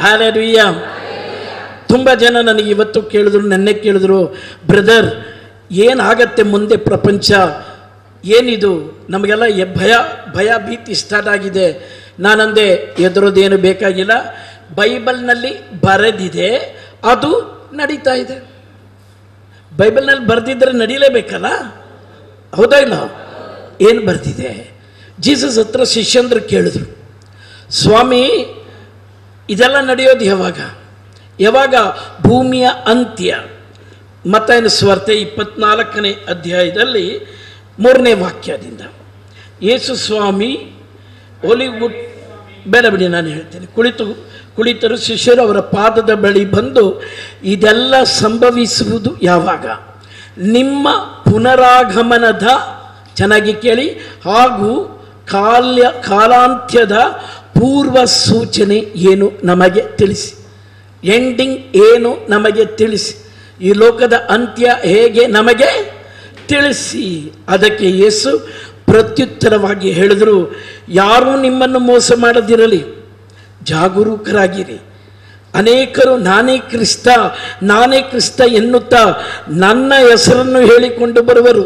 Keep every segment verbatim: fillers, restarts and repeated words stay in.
Hallelujah. ತುಂಬ ಜನ ನನಗೆ ಇವತ್ತು ಕೇಳಿದ್ರು, ನೆನ್ನೆ ಕೇಳಿದ್ರು, ಬ್ರದರ್ ಏನಾಗತ್ತೆ ಮುಂದೆ ಪ್ರಪಂಚ, ಏನಿದು ನಮಗೆಲ್ಲ ಭಯ ಭಯ ಭೀತಿ ಸ್ಟಾರ್ಟ್ ಆಗಿದೆ. ನಾನಂದೆ ಎದುರೋದೇನು ಬೇಕಾಗಿಲ್ಲ, ಬೈಬಲ್ನಲ್ಲಿ ಬರೆದಿದೆ, ಅದು ನಡೀತಾ ಇದೆ. ಬೈಬಲ್ನಲ್ಲಿ ಬರೆದಿದ್ದರೆ ನಡೀಲೇಬೇಕಲ್ಲ, ಹೌದಾ ಇಲ್ಲ? ಏನು ಬರೆದಿದೆ? ಜೀಸಸ್ ಹತ್ರ ಶಿಷ್ಯಂದ್ರು ಕೇಳಿದ್ರು, ಸ್ವಾಮಿ ಇದೆಲ್ಲ ನಡೆಯೋದು ಯಾವಾಗ? ಯಾವಾಗ? ಭೂಮಿಯ ಅಂತ್ಯ. ಮತ್ತಾಯನ ಸುವಾರ್ತೆ ಇಪ್ಪತ್ನಾಲ್ಕನೇ ಅಧ್ಯಾಯದಲ್ಲಿ ಮೂರನೇ ವಾಕ್ಯದಿಂದ ಯೇಸು ಸ್ವಾಮಿ ಒಲಿವುಡ್ ಬೇಡ ಬಿಡಿ ನಾನು ಹೇಳ್ತೇನೆ. ಕುಳಿತು ಕುಳಿತರು ಶಿಷ್ಯರು ಅವರ ಪಾದದ ಬಳಿ ಬಂದು, ಇದೆಲ್ಲ ಸಂಭವಿಸುವುದು ಯಾವಾಗ? ನಿಮ್ಮ ಪುನರಾಗಮನದ, ಚೆನ್ನಾಗಿ ಕೇಳಿ, ಹಾಗೂ ಕಾಲ್ಯ ಕಾಲಾಂತ್ಯದ ಪೂರ್ವ ಸೂಚನೆ ಏನು ನಮಗೆ ತಿಳಿಸಿ. ಎಂಡಿಂಗ್ ಏನು ನಮಗೆ ತಿಳಿಸಿ. ಈ ಲೋಕದ ಅಂತ್ಯ ಹೇಗೆ ನಮಗೆ ತಿಳಿಸಿ. ಅದಕ್ಕೆ ಯೇಸು ಪ್ರತ್ಯುತ್ತರವಾಗಿ ಹೇಳಿದರು, ಯಾರೂ ನಿಮ್ಮನ್ನು ಮೋಸ ಮಾಡದಿರಲಿ, ಜಾಗರೂಕರಾಗಿರಿ. ಅನೇಕರು ನಾನೇ ಕ್ರಿಸ್ತ ನಾನೇ ಕ್ರಿಸ್ತ ಎನ್ನುತ್ತಾ ನನ್ನ ಹೆಸರನ್ನು ಹೇಳಿಕೊಂಡು ಬರುವರು.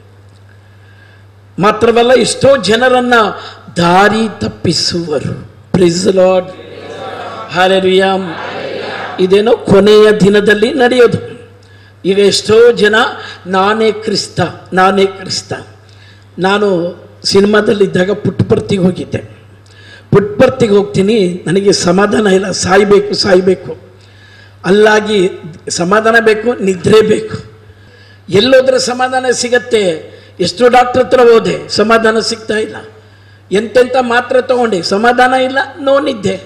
ಮಾತ್ರವಲ್ಲ, ಎಷ್ಟೋ ಜನರನ್ನು ದಾರಿ ತಪ್ಪಿಸುವರು. Praise the Lord. ಹಲ್ಲೆಲೂಯಾ. ಇದೇನೋ ಕೊನೆಯ ದಿನದಲ್ಲಿ ನಡೆಯೋದು. ಈಗ ಎಷ್ಟೋ ಜನ ನಾನೇ ಕ್ರಿಸ್ತ ನಾನೇ ಕ್ರಿಸ್ತ. ನಾನು ಸಿನಿಮಾದಲ್ಲಿದ್ದಾಗ ಪುಟ್ಟಪರ್ತಿಗೆ ಹೋಗಿದ್ದೆ. ಪುಟ್ಟಪರ್ತಿಗೆ ಹೋಗ್ತೀನಿ, ನನಗೆ ಸಮಾಧಾನ ಇಲ್ಲ, ಸಾಯಬೇಕು ಸಾಯಬೇಕು. ಅಲ್ಲಾಗಿ ಸಮಾಧಾನ ಬೇಕು, ನಿದ್ರೆ ಬೇಕು. ಎಲ್ಲೋದ್ರೆ ಸಮಾಧಾನ ಸಿಗತ್ತೆ? ಎಷ್ಟೋ ಡಾಕ್ಟ್ರ್ ಹತ್ರ ಹೋದೆ, ಸಮಾಧಾನ ಸಿಗ್ತಾ ಇಲ್ಲ. ಎಂತೆಂಥ ಮಾತ್ರೆ ತಗೊಂಡೆ, ಸಮಾಧಾನ ಇಲ್ಲ, ನೋ ನಿದ್ದೆ.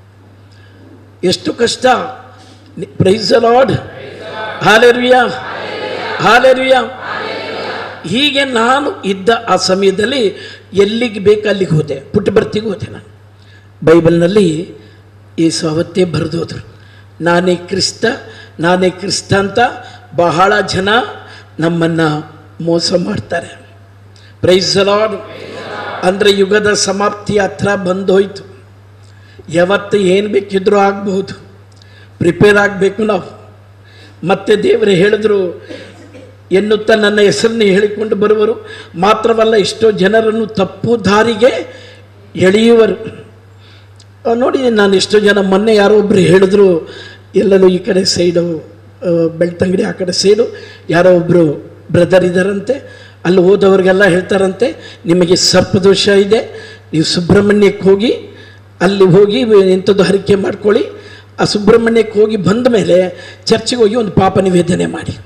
ಎಷ್ಟು ಕಷ್ಟ. Praise the Lord. Hallelujah, hallelujah. ಹೀಗೆ ನಾನು ಇದ್ದ ಆ ಸಮಯದಲ್ಲಿ ಎಲ್ಲಿಗೆ ಬೇಕು ಅಲ್ಲಿಗೆ ಹೋದೆ, ಪುಟ್ಟಪರ್ತಿಗೆ ಹೋದೆ. ನಾನು ಬೈಬಲ್ನಲ್ಲಿ ಯೇಸು ಅವತ್ತೇ ಬರೆದೋದ್ರು, ನಾನೇ ಕ್ರಿಸ್ತ ನಾನೇ ಕ್ರಿಸ್ತ ಅಂತ. ಬಹಳ ಜನ ನಮ್ಮನ್ನು ಮೋಸ ಮಾಡ್ತಾರೆ. Praise the Lord. ಅಂದರೆ ಯುಗದ ಸಮಾಪ್ತಿ ಹತ್ರ ಬಂದೋಯ್ತು. ಯಾವತ್ತು ಏನು ಬೇಕಿದ್ರೂ ಆಗಬಹುದು, ಪ್ರಿಪೇರ್ ಆಗಬೇಕು ನಾವು. ಮತ್ತೆ ದೇವರು ಹೇಳಿದ್ರು, ಎನ್ನುತ್ತಾ ನನ್ನ ಹೆಸರನ್ನು ಹೇಳಿಕೊಂಡು ಬರುವರು. ಮಾತ್ರವಲ್ಲ, ಎಷ್ಟೋ ಜನರನ್ನು ತಪ್ಪು ದಾರಿಗೆ ಎಳೆಯುವರು. ನೋಡಿ, ನಾನು ಎಷ್ಟೋ ಜನ, ಮೊನ್ನೆ ಯಾರೋ ಒಬ್ಬರು ಹೇಳಿದ್ರು, ಎಲ್ಲರೂ ಈ ಕಡೆ ಸೈಡು ಬೆಳ್ತಂಗಡಿ ಆ ಕಡೆ ಸೈಡು ಯಾರೋ ಒಬ್ಬರು ಬ್ರದರ್ ಇದ್ದಾರಂತೆ, ಅಲ್ಲಿ ಹೋದವ್ರಿಗೆಲ್ಲ ಹೇಳ್ತಾರಂತೆ, ನಿಮಗೆ ಸರ್ಪದೋಷ ಇದೆ, ನೀವು ಸುಬ್ರಹ್ಮಣ್ಯಕ್ಕೆ ಹೋಗಿ ಅಲ್ಲಿ ಹೋಗಿ ಎಂಥದ್ದು ಹರಿಕೆ ಮಾಡ್ಕೊಳ್ಳಿ. ಆ ಸುಬ್ರಹ್ಮಣ್ಯಕ್ಕೆ ಹೋಗಿ ಬಂದ ಮೇಲೆ ಚರ್ಚಿಗೆ ಹೋಗಿ ಒಂದು ಪಾಪ ನಿವೇದನೆ ಮಾಡಿ.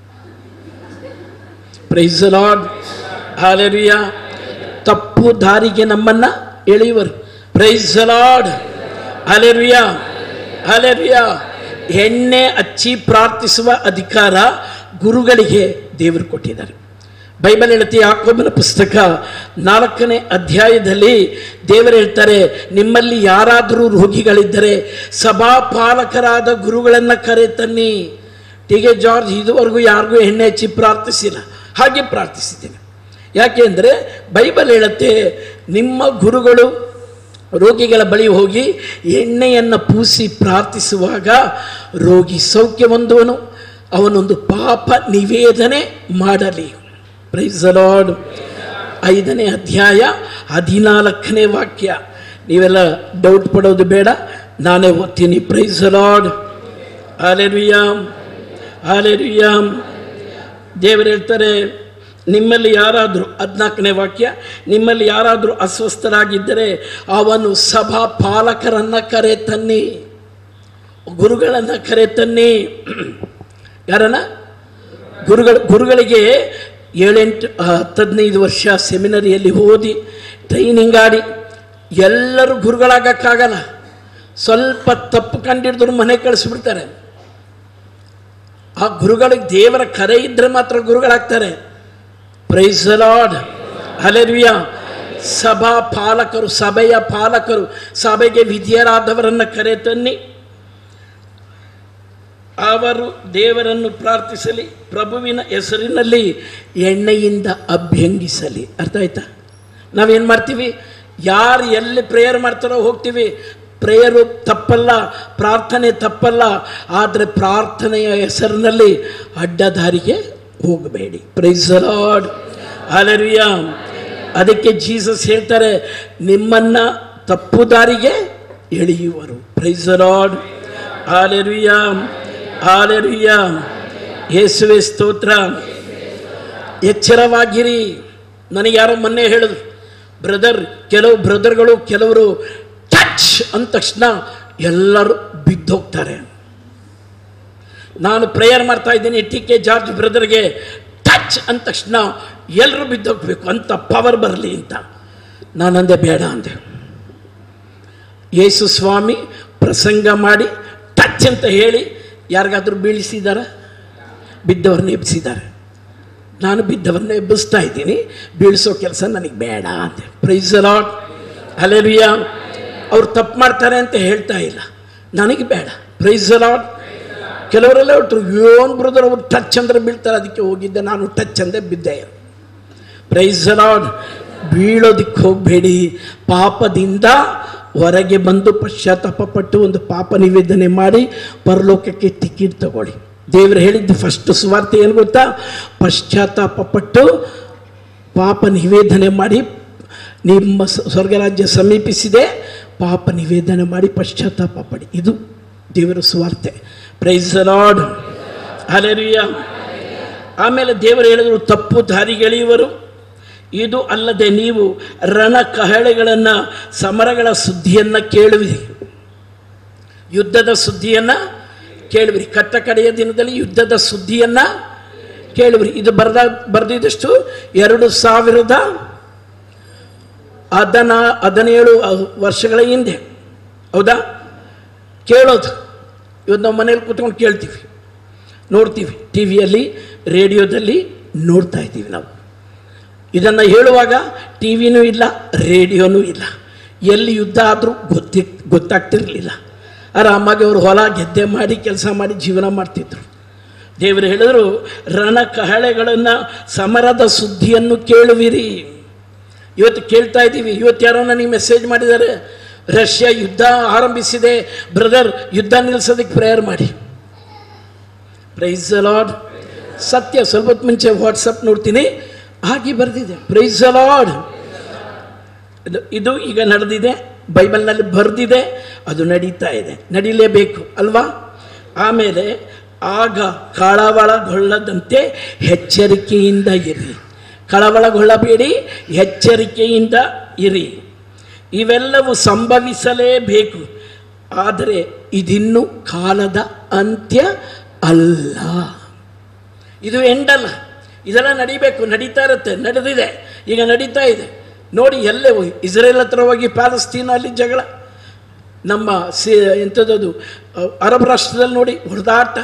Praise the Lord. ಹಲ್ಲೆಲೂಯಾ. ತಪ್ಪು ದಾರಿಗೆ ನಮ್ಮನ್ನು ಎಳೆಯುವರು. Praise the Lord. Hallelujah, hallelujah. ಎಣ್ಣೆ ಹಚ್ಚಿ ಪ್ರಾರ್ಥಿಸುವ ಅಧಿಕಾರ ಗುರುಗಳಿಗೆ ದೇವರು ಕೊಟ್ಟಿದ್ದಾರೆ. ಬೈಬಲ್ ಹೇಳುತ್ತೆ, ಯಾಕೋಬನ ಪುಸ್ತಕ ನಾಲ್ಕನೇ ಅಧ್ಯಾಯದಲ್ಲಿ ದೇವರು ಹೇಳ್ತಾರೆ, ನಿಮ್ಮಲ್ಲಿ ಯಾರಾದರೂ ರೋಗಿಗಳಿದ್ದರೆ ಸಭಾಪಾಲಕರಾದ ಗುರುಗಳನ್ನು ಕರೆ ತನ್ನಿ. ಟಿ ಕೆ ಜಾರ್ಜ್ ಇದುವರೆಗೂ ಯಾರಿಗೂ ಎಣ್ಣೆ ಹಚ್ಚಿ ಪ್ರಾರ್ಥಿಸಿಲ್ಲ, ಹಾಗೆ ಪ್ರಾರ್ಥಿಸಿದ್ದೇನೆ. ಯಾಕೆ ಅಂದರೆ ಬೈಬಲ್ ಹೇಳುತ್ತೆ, ನಿಮ್ಮ ಗುರುಗಳು ರೋಗಿಗಳ ಬಳಿ ಹೋಗಿ ಎಣ್ಣೆಯನ್ನು ಪೂಸಿ ಪ್ರಾರ್ಥಿಸುವಾಗ ರೋಗಿ ಸೌಖ್ಯ ಹೊಂದುವನು, ಅವನೊಂದು ಪಾಪ ನಿವೇದನೆ ಮಾಡಲಿ. Praise the Lord. ಐದನೇ ಅಧ್ಯಾಯ ಹದಿನಾಲ್ಕನೇ ವಾಕ್ಯ. ನೀವೆಲ್ಲ ಡೌಟ್ ಪಡೋದು ಬೇಡ, ನಾನೇ ಓದ್ತೀನಿ. Praise the Lord. Hallelujah, hallelujah. ದೇವರು ಹೇಳ್ತಾರೆ, ನಿಮ್ಮಲ್ಲಿ ಯಾರಾದರೂ, ಹದಿನಾಲ್ಕನೇ ವಾಕ್ಯ, ನಿಮ್ಮಲ್ಲಿ ಯಾರಾದರೂ ಅಸ್ವಸ್ಥರಾಗಿದ್ದರೆ ಅವನು ಸಭಾ ಪಾಲಕರನ್ನು ಕರೆ ತನ್ನಿ, ಗುರುಗಳನ್ನು ಕರೆ ತನ್ನಿ. ಯಾರನ್ನ? ಗುರುಗಳು. ಗುರುಗಳಿಗೆ ಏಳೆಂಟು ಹತ್ತು ಹದಿನೈದು ವರ್ಷ ಸೆಮಿನರಿಯಲ್ಲಿ ಓದಿ ಟ್ರೈನಿಂಗ್ ಆಡಿ ಎಲ್ಲರೂ ಗುರುಗಳಾಗಕ್ಕಾಗಲ್ಲ. ಸ್ವಲ್ಪ ತಪ್ಪು ಕಂಡಿಡಿದ್ರು ಮನೆ ಕಳಿಸ್ಬಿಡ್ತಾರೆ. ಆ ಗುರುಗಳಿಗೆ ದೇವರ ಕರೆ ಇದ್ದರೆ ಮಾತ್ರ ಗುರುಗಳಾಗ್ತಾರೆ. Praise the Lord. ಹಲ್ಲೆಲೂಯಾ. ಸಭಾ ಪಾಲಕರು, ಸಭೆಯ ಪಾಲಕರು, ಸಭೆಗೆ ವಿಧಿಯರಾದವರನ್ನು ಕರೆ ತನ್ನಿ, ಅವರು ದೇವರನ್ನು ಪ್ರಾರ್ಥಿಸಲಿ, ಪ್ರಭುವಿನ ಹೆಸರಿನಲ್ಲಿ ಎಣ್ಣೆಯಿಂದ ಅಭ್ಯಂಗಿಸಲಿ. ಅರ್ಥ ಆಯ್ತಾ? ನಾವೇನು ಮಾಡ್ತೀವಿ? ಯಾರು ಎಲ್ಲಿ ಪ್ರೇಯರ್ ಮಾಡ್ತಾರೋ ಹೋಗ್ತೀವಿ, ಪ್ರೇಯರು ತಪ್ಪಲ್ಲ, ಪ್ರಾರ್ಥನೆ ತಪ್ಪಲ್ಲ, ಆದರೆ ಪ್ರಾರ್ಥನೆಯ ಹೆಸರಿನಲ್ಲಿ ಅಡ್ಡದಾರಿಗೆ ಹೋಗಬೇಡಿ. Praise the Lord, hallelujah. ಅದಕ್ಕೆ ಜೀಸಸ್ ಹೇಳ್ತಾರೆ, ನಿಮ್ಮನ್ನ ತಪ್ಪು ದಾರಿಗೆ ಎಳೆಯುವರು. Praise the Lord, hallelujah, hallelujah. ಯೇಸುವೇ ಸ್ತೋತ್ರ. ಎಚ್ಚರವಾಗಿರಿ. ನನಗೆ ಯಾರೋ ಮೊನ್ನೆ ಹೇಳಿದ್ರು, ಬ್ರದರ್, ಕೆಲವು ಬ್ರದರ್ಗಳು ಕೆಲವರು ಟಚ್ ಅಂದ ತಕ್ಷಣ ಎಲ್ಲರೂ ಬಿದ್ದೋಗ್ತಾರೆ. ನಾನು ಪ್ರೇಯರ್ ಮಾಡ್ತಾ ಇದ್ದೀನಿ ಟಿ ಕೆ ಜಾರ್ಜ್ ಬ್ರದರ್ಗೆ, ಟಚ್ ಅಂದ ತಕ್ಷಣ ಎಲ್ಲರೂ ಬಿದ್ದೋಗ್ಬೇಕು ಅಂತ ಪವರ್ ಬರಲಿ ಅಂತ. ನಾನಂದೆ ಬೇಡ ಅಂದೆ. ಯೇಸು ಸ್ವಾಮಿ ಪ್ರಸಂಗ ಮಾಡಿ ಟಚ್ ಅಂತ ಹೇಳಿ ಯಾರಿಗಾದ್ರೂ ಬೀಳಿಸಿದಾರ? ಬಿದ್ದವ್ರನ್ನ ಎಬ್ಬಿಸಿದ್ದಾರೆ. ನಾನು ಬಿದ್ದವ್ರನ್ನ ಎಬ್ಬಿಸ್ತಾ ಇದ್ದೀನಿ, ಬೀಳಿಸೋ ಕೆಲಸ ನನಗೆ ಬೇಡ ಅಂತೆ. Praise the Lord, hallelujah. ಅವ್ರು ತಪ್ಪು ಮಾಡ್ತಾರೆ ಅಂತ ಹೇಳ್ತಾ ಇಲ್ಲ, ನನಗೆ ಬೇಡ. Praise the Lord. ಕೆಲವರೆಲ್ಲ ಹೊಟ್ಟರು, ಏನು ಬ್ರದರ್ ಅವರು ಟಚ್ ಅಂದ್ರೆ ಬೀಳ್ತಾರೆ, ಅದಕ್ಕೆ ಹೋಗಿದ್ದೆ ನಾನು, ಟಚ್ ಅಂದೆ ಬಿದ್ದೆ. Price the lord. ಬೀಳೋದಕ್ಕೆ ಹೋಗಬೇಡಿ. ಪಾಪದಿಂದ ಹೊರಗೆ ಬಂದು ಪಶ್ಚಾತ್ತಾಪ ಪಟ್ಟು ಒಂದು ಪಾಪ ನಿವೇದನೆ ಮಾಡಿ ಪರಲೋಕಕ್ಕೆ ಟಿಕೆಟ್ ತಗೊಳ್ಳಿ. ದೇವರು ಹೇಳಿದ್ದು ಫಸ್ಟ್ ಸುವಾರ್ತೆ ಏನು ಗೊತ್ತಾ? ಪಶ್ಚಾತ್ತಾಪ ಪಟ್ಟು ಪಾಪ ನಿವೇದನೆ ಮಾಡಿ, ನಿಮ್ಮ ಸ್ವರ್ಗರಾಜ್ಯ ಸಮೀಪಿಸಿದೆ, ಪಾಪ ನಿವೇದನೆ ಮಾಡಿ ಪಶ್ಚಾತ್ತಾಪ ಪಡಿ. ಇದು ದೇವರ ಸುವಾರ್ತೆ. Praise the Lord, hallelujah. ಆಮೇಲೆ ದೇವರು ಹೇಳಿದರು, ತಪ್ಪು ದಾರಿಗೆಳೆಯುವರು. ಇದು ಅಲ್ಲದೆ ನೀವು ರಣ ಕಹಳೆಗಳನ್ನು, ಸಮರಗಳ ಸುದ್ದಿಯನ್ನು ಕೇಳುವಿರಿ, ಯುದ್ಧದ ಸುದ್ದಿಯನ್ನು ಕೇಳುವಿರಿ. ಕಟ್ಟ ಕಡೆಯ ದಿನದಲ್ಲಿ ಯುದ್ಧದ ಸುದ್ದಿಯನ್ನು ಕೇಳುವಿರಿ. ಇದು ಬರೆದ ಬರೆದಿದ್ದಷ್ಟು ಎರಡು ಸಾವಿರದ ಹದನ ಹದಿನೇಳು ವರ್ಷಗಳ ಹಿಂದೆ. ಹೌದಾ? ಕೇಳೋದು ಇವತ್ತು ನಾವು ಮನೇಲಿ ಕೂತ್ಕೊಂಡು ಕೇಳ್ತೀವಿ, ನೋಡ್ತೀವಿ, ಟಿ ವಿಯಲ್ಲಿ ರೇಡಿಯೋದಲ್ಲಿ ನೋಡ್ತಾ ಇದ್ದೀವಿ ನಾವು. ಇದನ್ನು ಹೇಳುವಾಗ ಟಿ ವಿನೂ ಇಲ್ಲ, ರೇಡಿಯೋನೂ ಇಲ್ಲ. ಎಲ್ಲಿ ಯುದ್ಧ ಆದರೂ ಗೊತ್ತಿ ಗೊತ್ತಾಗ್ತಿರಲಿಲ್ಲ. ಆರಾಮಾಗಿ ಅವರು ಹೊಲ ಗೆದ್ದೆ ಮಾಡಿ ಕೆಲಸ ಮಾಡಿ ಜೀವನ ಮಾಡ್ತಿದ್ರು. ದೇವರು ಹೇಳಿದ್ರು, ರಣ ಕಹಳೆಗಳನ್ನು, ಸಮರದ ಸುದ್ದಿಯನ್ನು ಕೇಳುವಿರಿ. ಇವತ್ತು ಕೇಳ್ತಾ ಇದ್ದೀವಿ. ಇವತ್ತು ಯಾರೋ ನನಗೆ ಮೆಸೇಜ್ ಮಾಡಿದ್ದಾರೆ, ರಷ್ಯಾ ಯುದ್ಧ ಆರಂಭಿಸಿದೆ ಬ್ರದರ್, ಯುದ್ಧ ನಿಲ್ಲಿಸೋದಕ್ಕೆ ಪ್ರೇಯರ್ ಮಾಡಿ. Praise the Lord. ಸತ್ಯ. ಸ್ವಲ್ಪ ಹೊತ್ತು ಮುಂಚೆ ವಾಟ್ಸಪ್ ನೋಡ್ತೀನಿ, ಹಾಗೆ ಬರೆದಿದೆ. Praise the Lord. ಇದು ಈಗ ನಡೆದಿದೆ, ಬೈಬಲ್ನಲ್ಲಿ ಬರೆದಿದೆ, ಅದು ನಡೀತಾ ಇದೆ, ನಡೀಲೇಬೇಕು ಅಲ್ವಾ? ಆಮೇಲೆ ಆಗ ಕಳವಳಗೊಳ್ಳದಂತೆ ಎಚ್ಚರಿಕೆಯಿಂದ ಇರಿ. ಕಳವಳಗೊಳ್ಳಬೇಡಿ, ಎಚ್ಚರಿಕೆಯಿಂದ ಇರಿ. ಇವೆಲ್ಲವೂ ಸಂಭವಿಸಲೇಬೇಕು, ಆದರೆ ಇದಿನ್ನೂ ಕಾಲದ ಅಂತ್ಯ ಅಲ್ಲ. ಇದು ಎಂಡಲ್ಲ, ಇದೆಲ್ಲ ನಡಿಬೇಕು, ನಡೀತಾ ಇರುತ್ತೆ, ನಡೆದಿದೆ, ಈಗ ನಡೀತಾ ಇದೆ. ನೋಡಿ, ಎಲ್ಲೇ ಹೋಗಿ ಇಸ್ರೇಲ್ ಹತ್ರ ಹೋಗಿ ಪ್ಯಾಲೆಸ್ತೀನ ಅಲ್ಲಿ ಜಗಳ, ನಮ್ಮ ಸಿ ಎಂಥದ್ದು ಅರಬ್ ರಾಷ್ಟ್ರದಲ್ಲಿ ನೋಡಿ ಹೊಡೆದಾಟ,